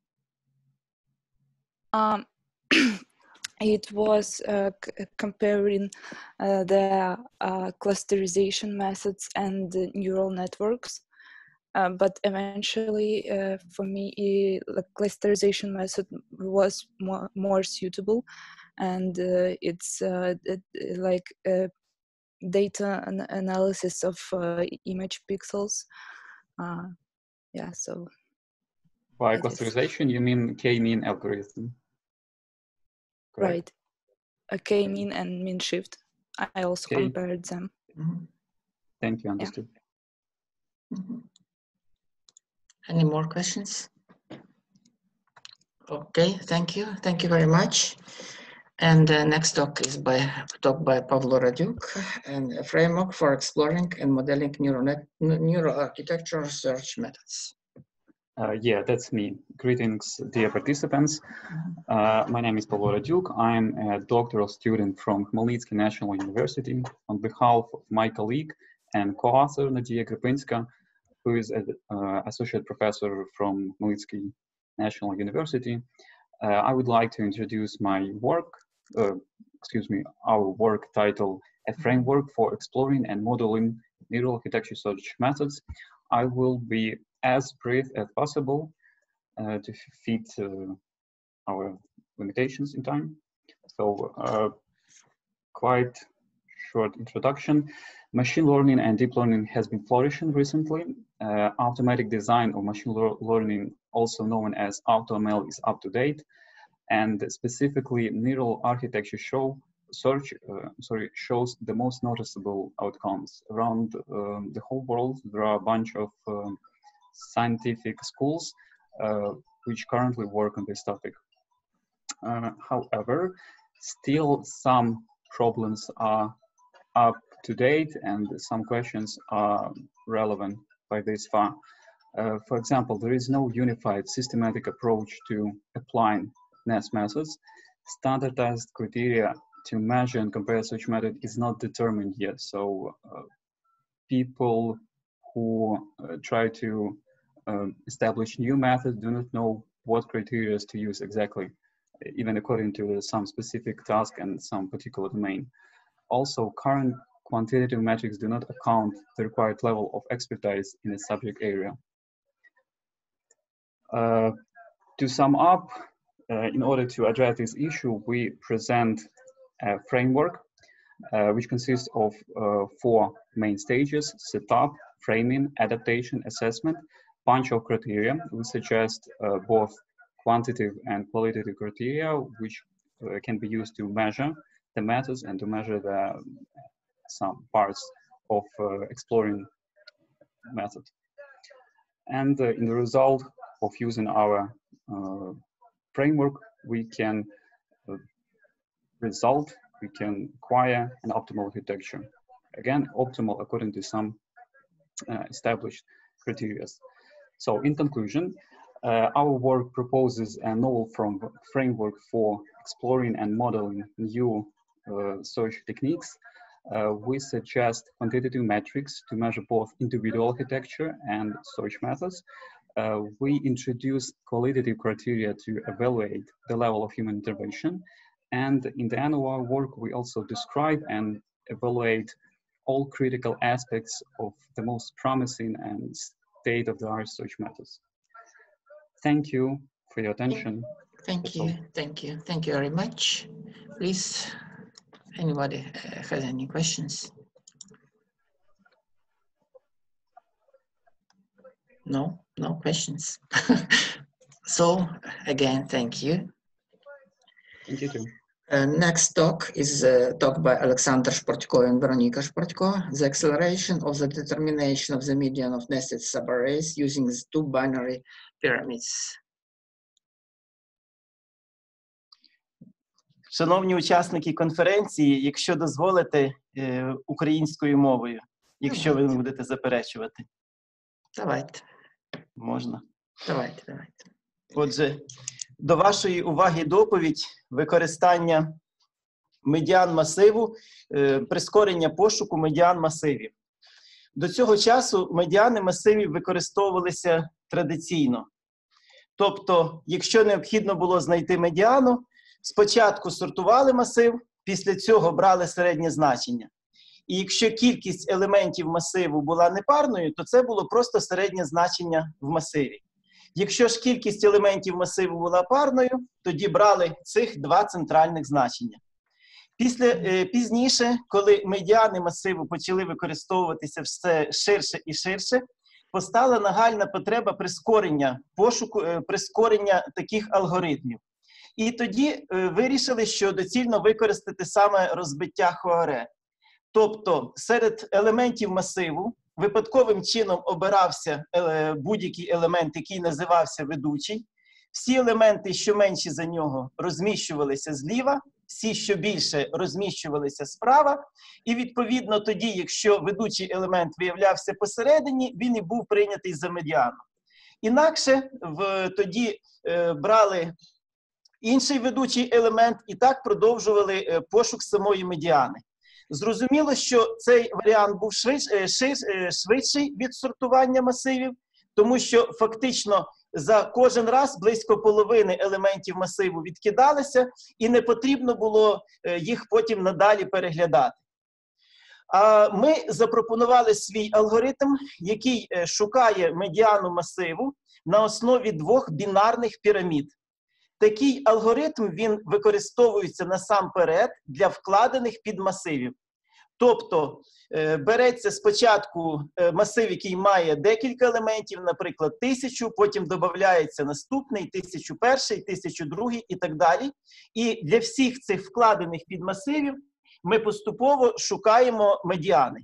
Speaker 13: It was comparing the clusterization methods and the neural networks. But eventually, for me, the clusterization method was more suitable, and it's like data analysis of image pixels. Yeah, so.
Speaker 4: By clusterization, you mean k-mean algorithm? Correct?
Speaker 13: Right. A k-mean and mean shift. I also compared them.
Speaker 4: Thank you, understood.
Speaker 2: Yeah. Any more questions? Okay, thank you. Thank you very much. And the next talk is by Pavlo Radyuk, and a framework for exploring and modeling neural architecture research methods.
Speaker 4: Yeah, that's me. Greetings, dear participants. My name is Pavlo Radyuk. I'm a doctoral student from Khmelnytskyi National University. On behalf of my colleague and co-author Natalia, who is an associate professor from Khmelnytskyi National University, I would like to introduce my work, our work titled A Framework for Exploring and Modeling Neural Architecture Search Methods. I will be as brief as possible to fit our limitations in time. So quite short introduction. Machine learning and deep learning has been flourishing recently. Automatic design of machine learning, also known as AutoML, is up to date. And specifically, neural architecture shows the most noticeable outcomes. Around the whole world, there are a bunch of scientific schools which currently work on this topic. However, still some problems are up to date and some questions are relevant by this far. For example, there is no unified systematic approach to applying NES methods. Standardized criteria to measure and compare such method is not determined yet. So people who try to establish new methods do not know what criteria to use exactly, even according to some specific task and some particular domain. Also, current quantitative metrics do not account the required level of expertise in a subject area. To sum up, in order to address this issue, we present a framework which consists of 4 main stages: setup, framing, adaptation, assessment, bunch of criteria. We suggest both quantitative and qualitative criteria, which can be used to measure the methods and to measure some parts of exploring method. And in the result of using our framework, we can acquire an optimal architecture. Again, optimal according to some established criteria. So in conclusion, our work proposes a novel framework for exploring and modeling new search techniques. We suggest quantitative metrics to measure both individual architecture and search methods. We introduce qualitative criteria to evaluate the level of human intervention. And in the end of our work, we also describe and evaluate all critical aspects of the most promising and state-of-the-art search methods. thank you for your attention.
Speaker 2: Thank you. Thank you. Thank you very much. Please, anybody has any questions? No, no questions. So again, thank you.
Speaker 4: Thank you too.
Speaker 2: Next talk is a talk by Alexander Shportko and Veronika Shportko, the acceleration of the determination of the median of nested subarrays using the two binary pyramids.
Speaker 14: Шановні учасники конференції, якщо дозволите, українською мовою, якщо ви не будете заперечувати.
Speaker 2: Давайте.
Speaker 14: Можна?
Speaker 2: Давайте.
Speaker 14: Отже, до вашої уваги доповідь використання медіан масиву, прискорення пошуку медіан масивів. До цього часу медіани масивів використовувалися традиційно. Тобто, якщо необхідно було знайти медіану, спочатку сортували масив, після цього брали середнє значення. І якщо кількість елементів масиву була непарною, то це було просто середнє значення в масиві. Якщо ж кількість елементів масиву була парною, тоді брали цих два центральних значення. Пізніше, коли медіани масиву почали використовуватися все ширше і ширше, постала нагальна потреба прискорення таких алгоритмів. І тоді вирішили, що доцільно використати саме розбиття ХОРЕ. Тобто серед елементів масиву випадковим чином обирався будь-який елемент, який називався ведучий. Всі елементи, що менші за нього, розміщувалися зліва, всі, що більше, розміщувалися справа. І відповідно тоді, якщо ведучий елемент виявлявся посередині, він і був прийнятий за медіану. Інакше тоді брали інший ведучий елемент і так продовжували пошук самої медіани. Зрозуміло, що цей варіант був швидший від сортування масивів, тому що фактично за кожен раз близько половини елементів масиву відкидалися, і не потрібно було їх потім надалі переглядати. А ми запропонували свій алгоритм, який шукає медіану масиву на основі двох бінарних пірамід. Такий алгоритм, він використовується насамперед для вкладених підмасивів. Тобто береться спочатку масив, який має декілька елементів, наприклад, 1000, потім додається наступний, 1001, 1002 і так далі. І для всіх цих вкладених підмасивів ми поступово шукаємо медіани.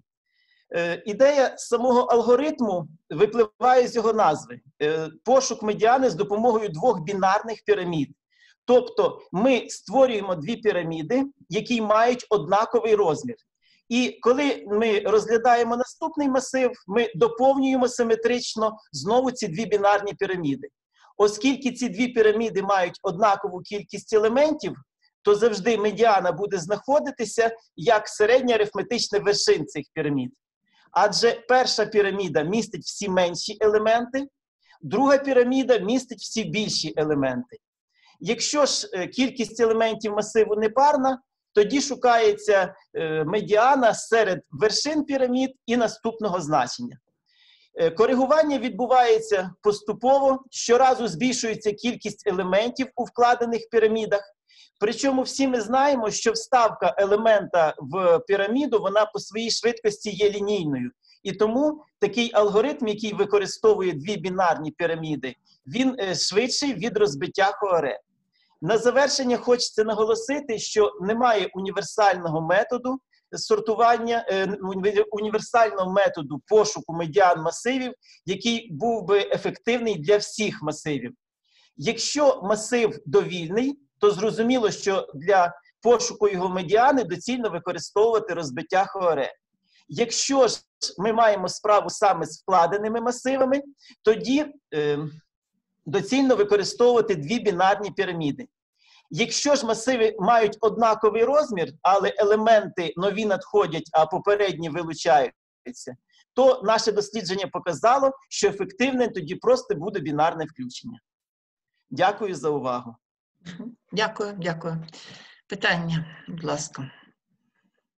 Speaker 14: Ідея самого алгоритму випливає з його назви. Пошук медіани з допомогою двох бінарних пірамід. Тобто ми створюємо дві піраміди, які мають однаковий розмір. І коли ми розглядаємо наступний масив, ми доповнюємо симетрично знову ці дві бінарні піраміди. Оскільки ці дві піраміди мають однакову кількість елементів, то завжди медіана буде знаходитися як середня арифметична вершин цих пірамід. Адже перша піраміда містить всі менші елементи, друга піраміда містить всі більші елементи. Якщо ж кількість елементів масиву непарна, тоді шукається медіана серед вершин пірамід і наступного значення. Коригування відбувається поступово, щоразу збільшується кількість елементів у вкладених пірамідах. Причому всі ми знаємо, що вставка елемента в піраміду, вона по своїй швидкості є лінійною. І тому такий алгоритм, який використовує дві бінарні піраміди, він швидший від розбиття ХОРЕ. На завершення хочеться наголосити, що немає універсального методу сортування, універсального методу пошуку медіан масивів, який був би ефективний для всіх масивів. Якщо масив довільний, то зрозуміло, що для пошуку його медіани доцільно використовувати розбиття ХОРЕ. Якщо ж ми маємо справу саме з вкладеними масивами, тоді доцільно використовувати дві бінарні піраміди. Якщо ж масиви мають однаковий розмір, але елементи нові надходять, а попередні вилучаються, то наше дослідження показало, що ефективним тоді просто буде бінарне включення. Дякую за увагу.
Speaker 2: Дякую, дякую. Питання, будь ласка.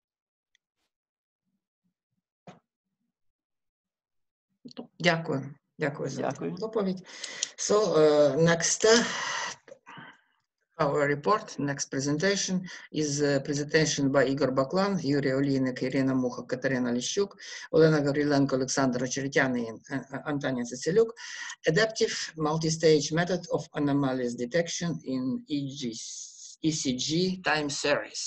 Speaker 2: Дякую. Дякую за
Speaker 14: Дякую.
Speaker 2: доповідь. So, next, our report, next presentation is a presentation by Igor Baklan, Yuri Olinik, Irina Mucha, Katarina Lishchuk, Olena Gavrilenko, Alexandra Cheretnyana, and Antonia Zaseluk, adaptive multi-stage method of anomalies detection in ECG time series.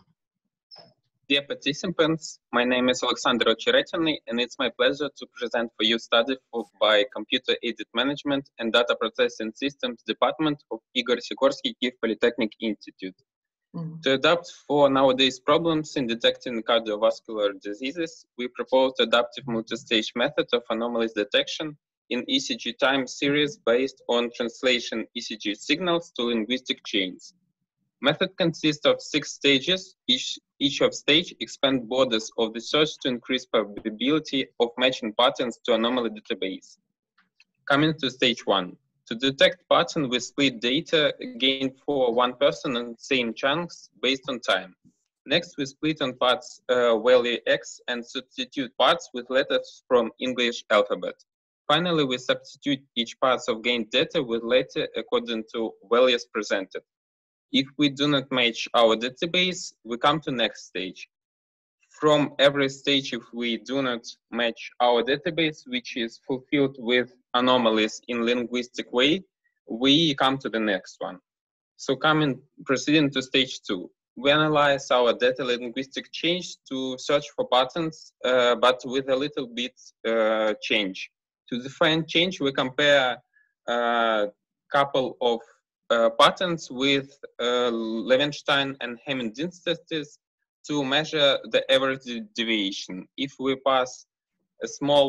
Speaker 15: Dear participants, my name is Alexandra Cheretnyana, and it's my pleasure to present for you study by Computer-Aided Management and Data Processing Systems Department of Igor Sikorsky Kyiv Polytechnic Institute. To adapt for nowadays problems in detecting cardiovascular diseases, we proposed adaptive multi-stage method of anomalies detection in ECG time series based on translation ECG signals to linguistic chains. Method consists of 6 stages. Each of stage expand borders of the search to increase probability of matching patterns to anomaly database. Coming to stage 1. To detect pattern, we split data gained for one person on same chunks based on time. Next, we split on parts value X and substitute parts with letters from English alphabet. Finally, we substitute each part of gained data with letter according to values presented. If we do not match our database, we come to next stage. From every stage, if we do not match our database, which is fulfilled with anomalies in linguistic way, we come to the next one. So proceeding to stage 2. We analyze our data linguistic change to search for patterns, but with a little bit change. To define change, we compare a couple of patterns with Levenshtein and Hamon distances to measure the average deviation. If we pass a small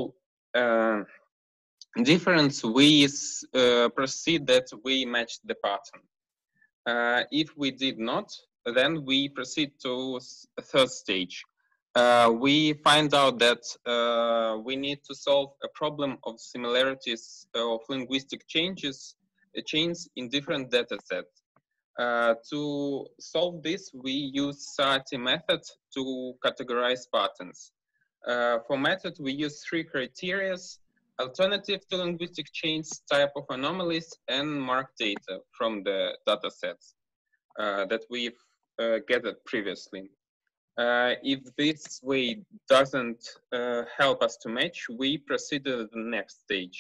Speaker 15: difference, we proceed that we match the pattern. If we did not, then we proceed to a third stage. We find out that we need to solve a problem of similarities of linguistic chains in different data sets. To solve this, we use SATI method to categorize patterns. For method, we use 3 criteria: alternative to linguistic chains, type of anomalies, and marked data from the data sets that we've gathered previously. If this way doesn't help us to match, we proceed to the next stage.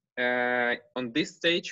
Speaker 15: On this stage,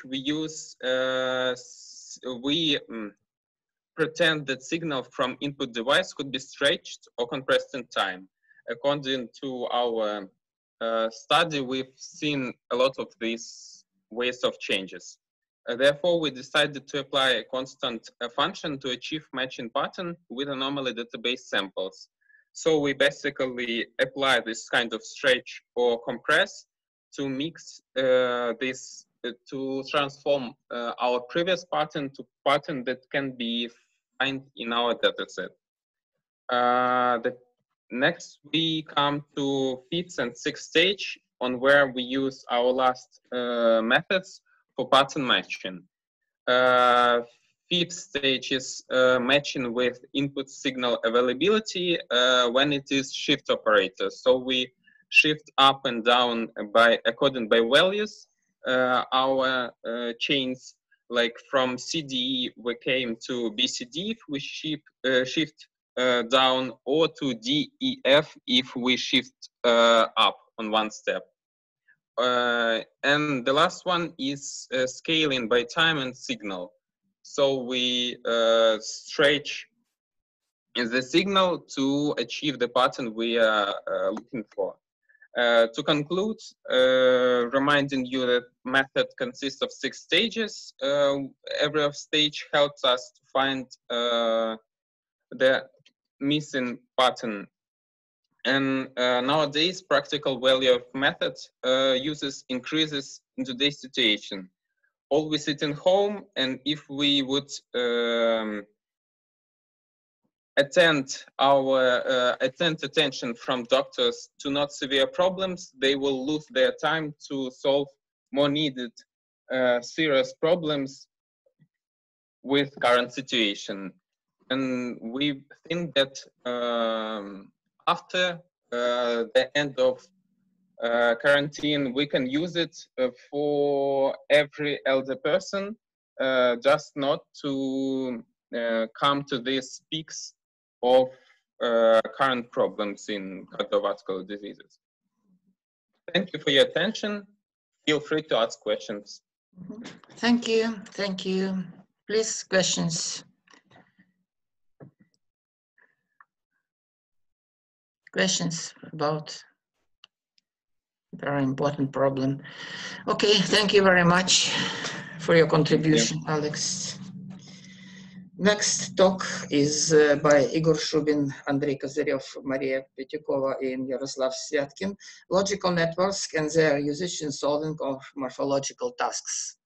Speaker 15: we pretend that signal from input device could be stretched or compressed in time. According to our study, we've seen a lot of these ways of changes. Therefore, we decided to apply a constant function to achieve matching pattern with anomaly database samples. So we basically apply this kind of stretch or compress to mix this, to transform our previous pattern to pattern that can be found in our dataset. Next, we come to 5th and 6th stage, on where we use our last methods for pattern matching. 5th stage is matching with input signal availability when it is shift operator. So we shift up and down according by values. Our chains, like from CDE, we came to BCD if we shift down, or to DEF if we shift up on one step. And the last one is scaling by time and signal. So we stretch the signal to achieve the pattern we are looking for. To conclude, reminding you that method consists of 6 stages. Every stage helps us to find the missing pattern. And nowadays, practical value of method increases in today's situation. All we sit in home, and if we would attend attention from doctors to not severe problems, they will lose their time to solve more needed serious problems with current situation. And we think that after the end of quarantine, we can use it for every elder person, just not to come to these peaks of current problems in cardiovascular diseases. Thank you for your attention. Feel free to ask questions.
Speaker 2: Thank you. Thank you. Please, questions. Questions about very important problem. Okay, thank you very much for your contribution, Alex. Next talk is by Igor Shubin, Andrei Kozyrev, Maria Petyukova, and Yaroslav Syatkin, logical networks and their usage in solving of morphological tasks.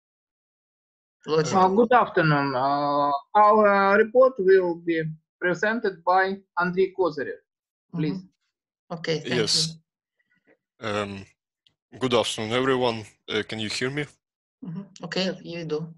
Speaker 16: Good afternoon. Our report will be presented by Andrei Kozyrev. Please.
Speaker 2: Okay, thank
Speaker 17: you. Good afternoon, everyone. Can you hear me?
Speaker 2: Okay, you do.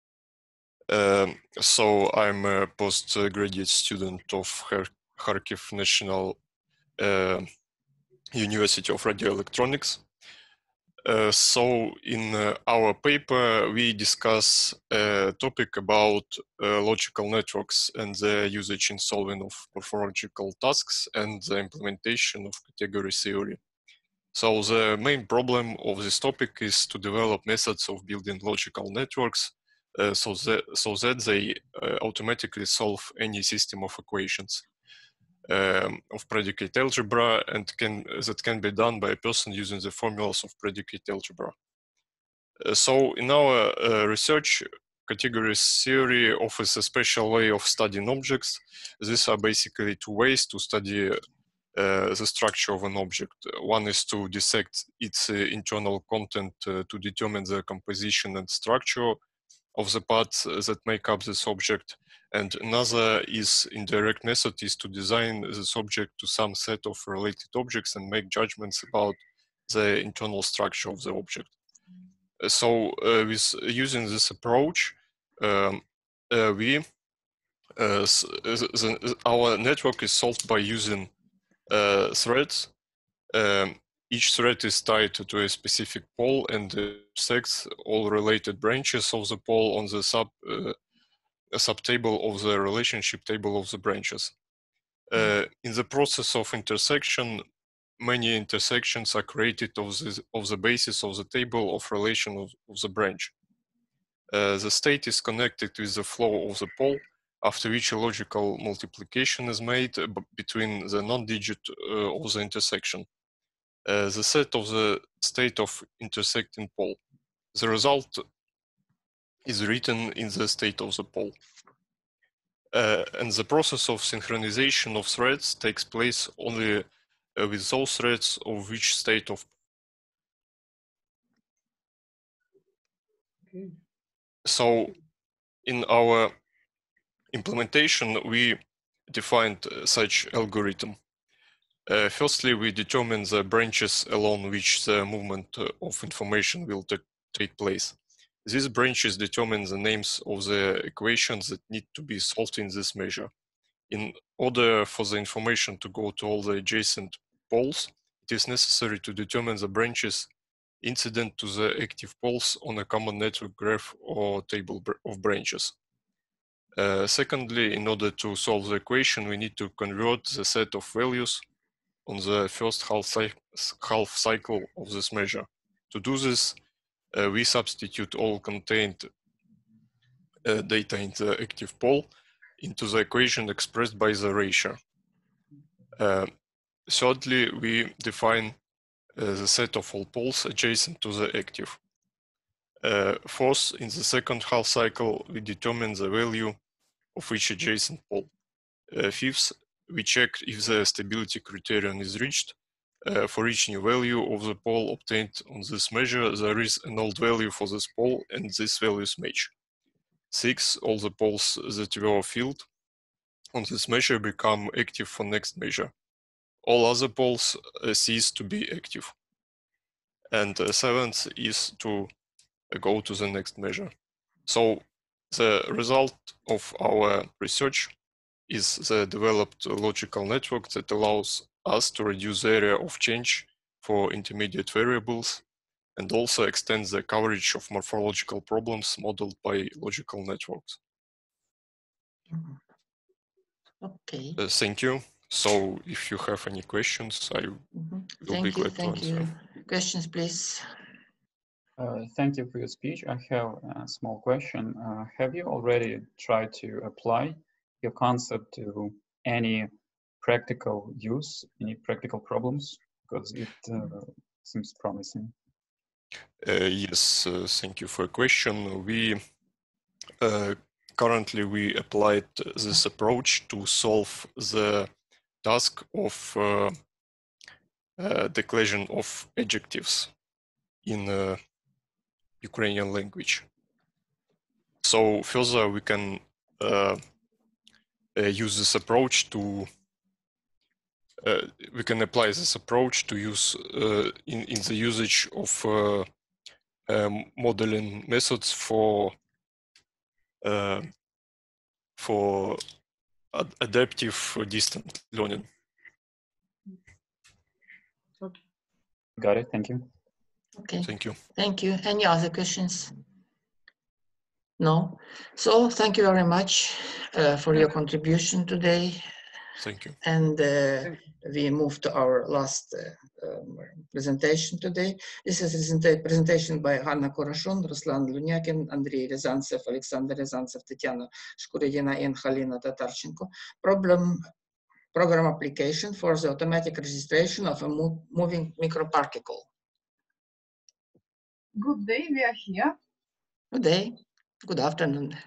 Speaker 17: So I'm a postgraduate student of Kharkiv National University of Radioelectronics. So in our paper, we discuss a topic about logical networks and their usage in solving of morphological tasks and the implementation of category theory. So the main problem of this topic is to develop methods of building logical networks so that they automatically solve any system of equations of predicate algebra and that can be done by a person using the formulas of predicate algebra. So in our research, category theory offers a special way of studying objects. These are basically two ways to study the structure of an object. One is to dissect its internal content to determine the composition and structure of the parts that make up this object. And another is indirect method is to design this object to some set of related objects and make judgments about the internal structure of the object. So with using this approach, our network is solved by using threads. Each thread is tied to a specific pole and intersects all related branches of the pole on the subtable of the relationship table of the branches. In the process of intersection, many intersections are created of the basis of the table of relation of the branch. The state is connected with the flow of the pole, after which a logical multiplication is made between the non-digit of the intersection. The set of the state of intersecting pole. The result is written in the state of the pole. And the process of synchronization of threads takes place only with those threads of which state of.
Speaker 16: Okay.
Speaker 17: So in our implementation, we defined such algorithm. Firstly, we determine the branches along which the movement of information will take place. These branches determine the names of the equations that need to be solved in this measure. In order for the information to go to all the adjacent poles, it is necessary to determine the branches incident to the active poles on a common network graph or table of branches. Secondly, in order to solve the equation, we need to convert the set of values on the first half cycle of this measure. To do this, we substitute all contained data in the active pole into the equation expressed by the ratio. Thirdly, we define the set of all poles adjacent to the active. Fourth, in the second half cycle, we determine the value of each adjacent pole. Fifth, we check if the stability criterion is reached. For each new value of the pole obtained on this measure, there is an old value for this pole and these values match. Six, all the poles that were filled on this measure become active for next measure. All other poles cease to be active. And seventh is to go to the next measure. So the result of our research is the developed logical network that allows us to reduce the area of change for intermediate variables, and also extends the coverage of morphological problems modeled by logical networks.
Speaker 2: Okay.
Speaker 17: Thank you. So if you have any questions, I will be glad to answer.
Speaker 2: Thank you. Questions, please.
Speaker 4: Thank you for your speech. I have a small question. Have you already tried to apply your concept to any practical use, any practical problems? Because it seems promising.
Speaker 17: Yes, thank you for your question. We currently we applied this approach to solve the task of declaration of adjectives in Ukrainian language. So further, we can use this approach to we can apply this approach to use in the usage of modeling methods for adaptive distant learning.
Speaker 2: Okay.
Speaker 4: Got it. Thank you.
Speaker 2: Okay.
Speaker 17: Thank you.
Speaker 2: Thank you. Any other questions? No. So thank you very much for your contribution today.
Speaker 17: Thank you.
Speaker 2: And we move to our last presentation today. This is a presentation by Hanna Korashon, Ruslan Lunyakin, Andrei Ryazantsev, Alexander Ryazantsev, Tatiana Shkuridina, and Halina Tatarchenko. Program application for the automatic registration of a moving microparticle.
Speaker 18: Good day, we are here.
Speaker 2: Good day. Good afternoon.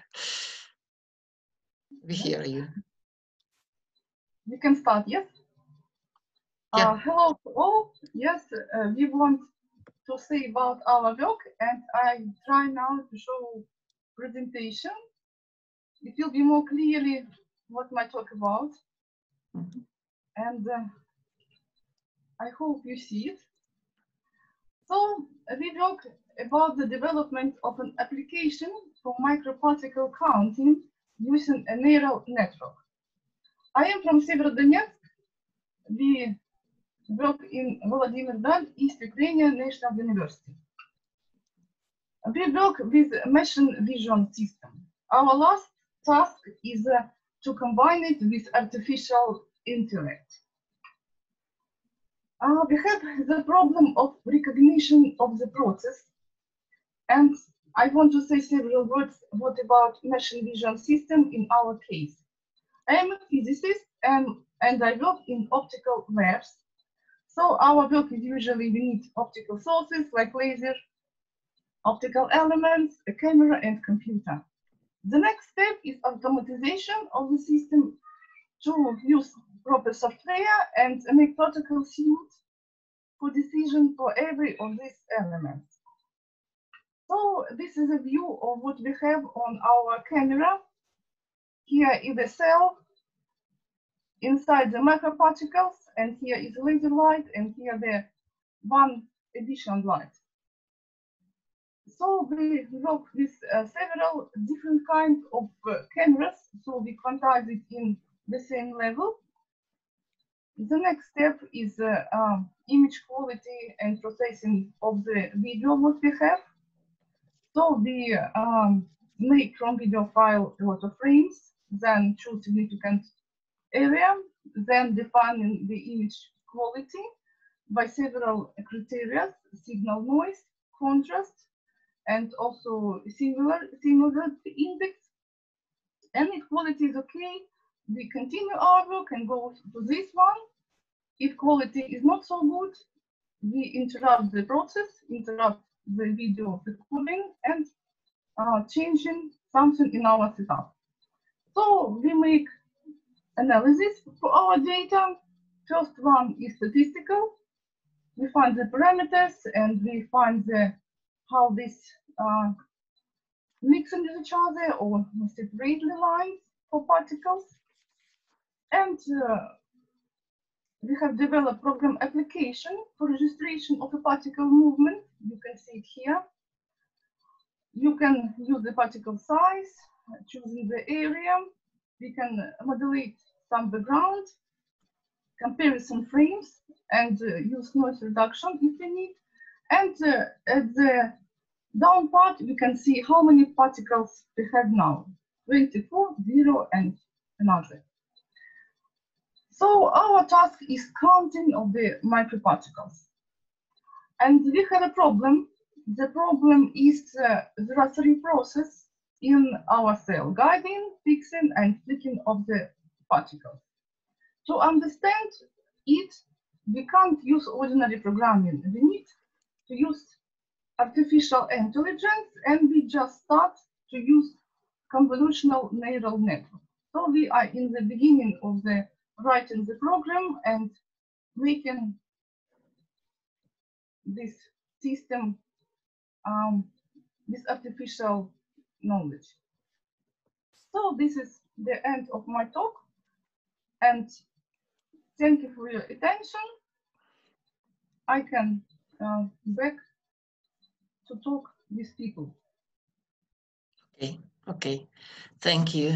Speaker 2: We hear you.
Speaker 18: We can start, yes?
Speaker 2: Yeah.
Speaker 18: Hello to all. Yes, we want to say about our work, and I try now to show presentation. It will be more clearly what I talk about.
Speaker 2: Mm-hmm.
Speaker 18: And I hope you see it. So we work about the development of an application for microparticle counting using a neural network. I am from Severodonetsk. We work in Vladimir Dal, East Ukrainian National University. We work with machine vision system. Our last task is to combine it with artificial intellect. We have the problem of recognition of the process, and I want to say several words what about machine vision system in our case. I am a physicist and I work in optical labs. So our work is usually we need optical sources like laser, optical elements, a camera and computer. The next step is automatization of the system to use proper software and make protocol suite for decision for every of these elements. So this is a view of what we have on our camera. Here is a cell inside the microparticles, and here is laser light, and here the one additional light. So we work with several different kinds of cameras, so we quantize it in the same level. The next step is image quality and processing of the video what we have. So we make from video file a lot of frames, then choose significant area, then defining the image quality by several criteria: signal noise, contrast, and also similarity index. And if quality is okay, we continue our work and go to this one. If quality is not so good, we interrupt the process, interrupt the video recording, and changing something in our setup. So we make analysis for our data. First one is statistical. We find the parameters and we find how this mix into each other or separate the lines for particles. And we have developed program application for registration of a particle movement. You can see it here. You can use the particle size, choosing the area. We can modulate some background, comparison frames and use noise reduction if we need. And at the down part, we can see how many particles we have now, 24, 0, and another. So our task is counting of the microparticles. And we have a problem. The problem is there are three processes in our cell: guiding, fixing, and flicking of the particles. To understand it, we can't use ordinary programming. We need to use artificial intelligence, and we just start to use convolutional neural network. So we are in the beginning of the writing the program and making this system with artificial knowledge. So this is the end of my talk, and thank you for your attention. I can back to talk with people.
Speaker 2: Okay. Thank you.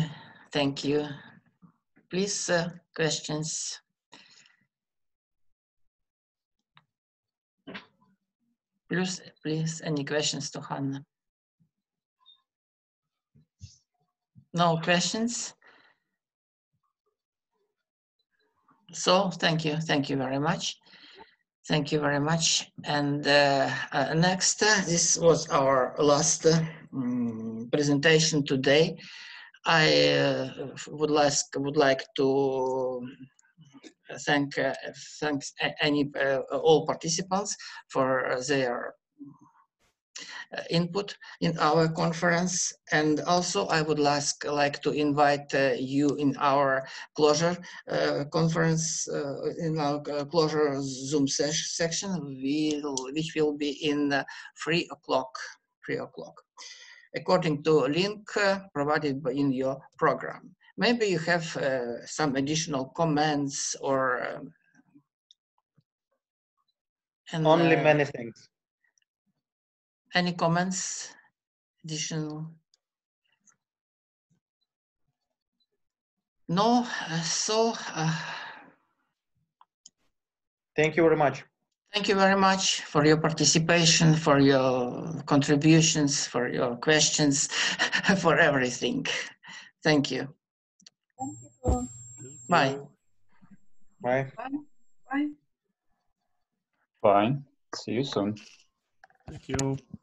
Speaker 2: Please, questions. Please, any questions to Hanna? No questions? So thank you very much. Thank you very much. And next, this was our last presentation today. I would like to thank all participants for their input in our conference, and also I would like to invite you in our closure conference, in our closure Zoom section, which will be in 3 o'clock. According to a link provided in your program. Maybe you have some additional comments or
Speaker 7: only many things.
Speaker 2: Any comments? Additional? No. So
Speaker 7: thank you very much.
Speaker 2: Thank you very much for your participation, for your contributions, for your questions, for everything. Thank you.
Speaker 18: Thank you.
Speaker 2: Bye.
Speaker 7: Bye.
Speaker 18: Bye.
Speaker 4: Fine. See you soon.
Speaker 8: Thank you.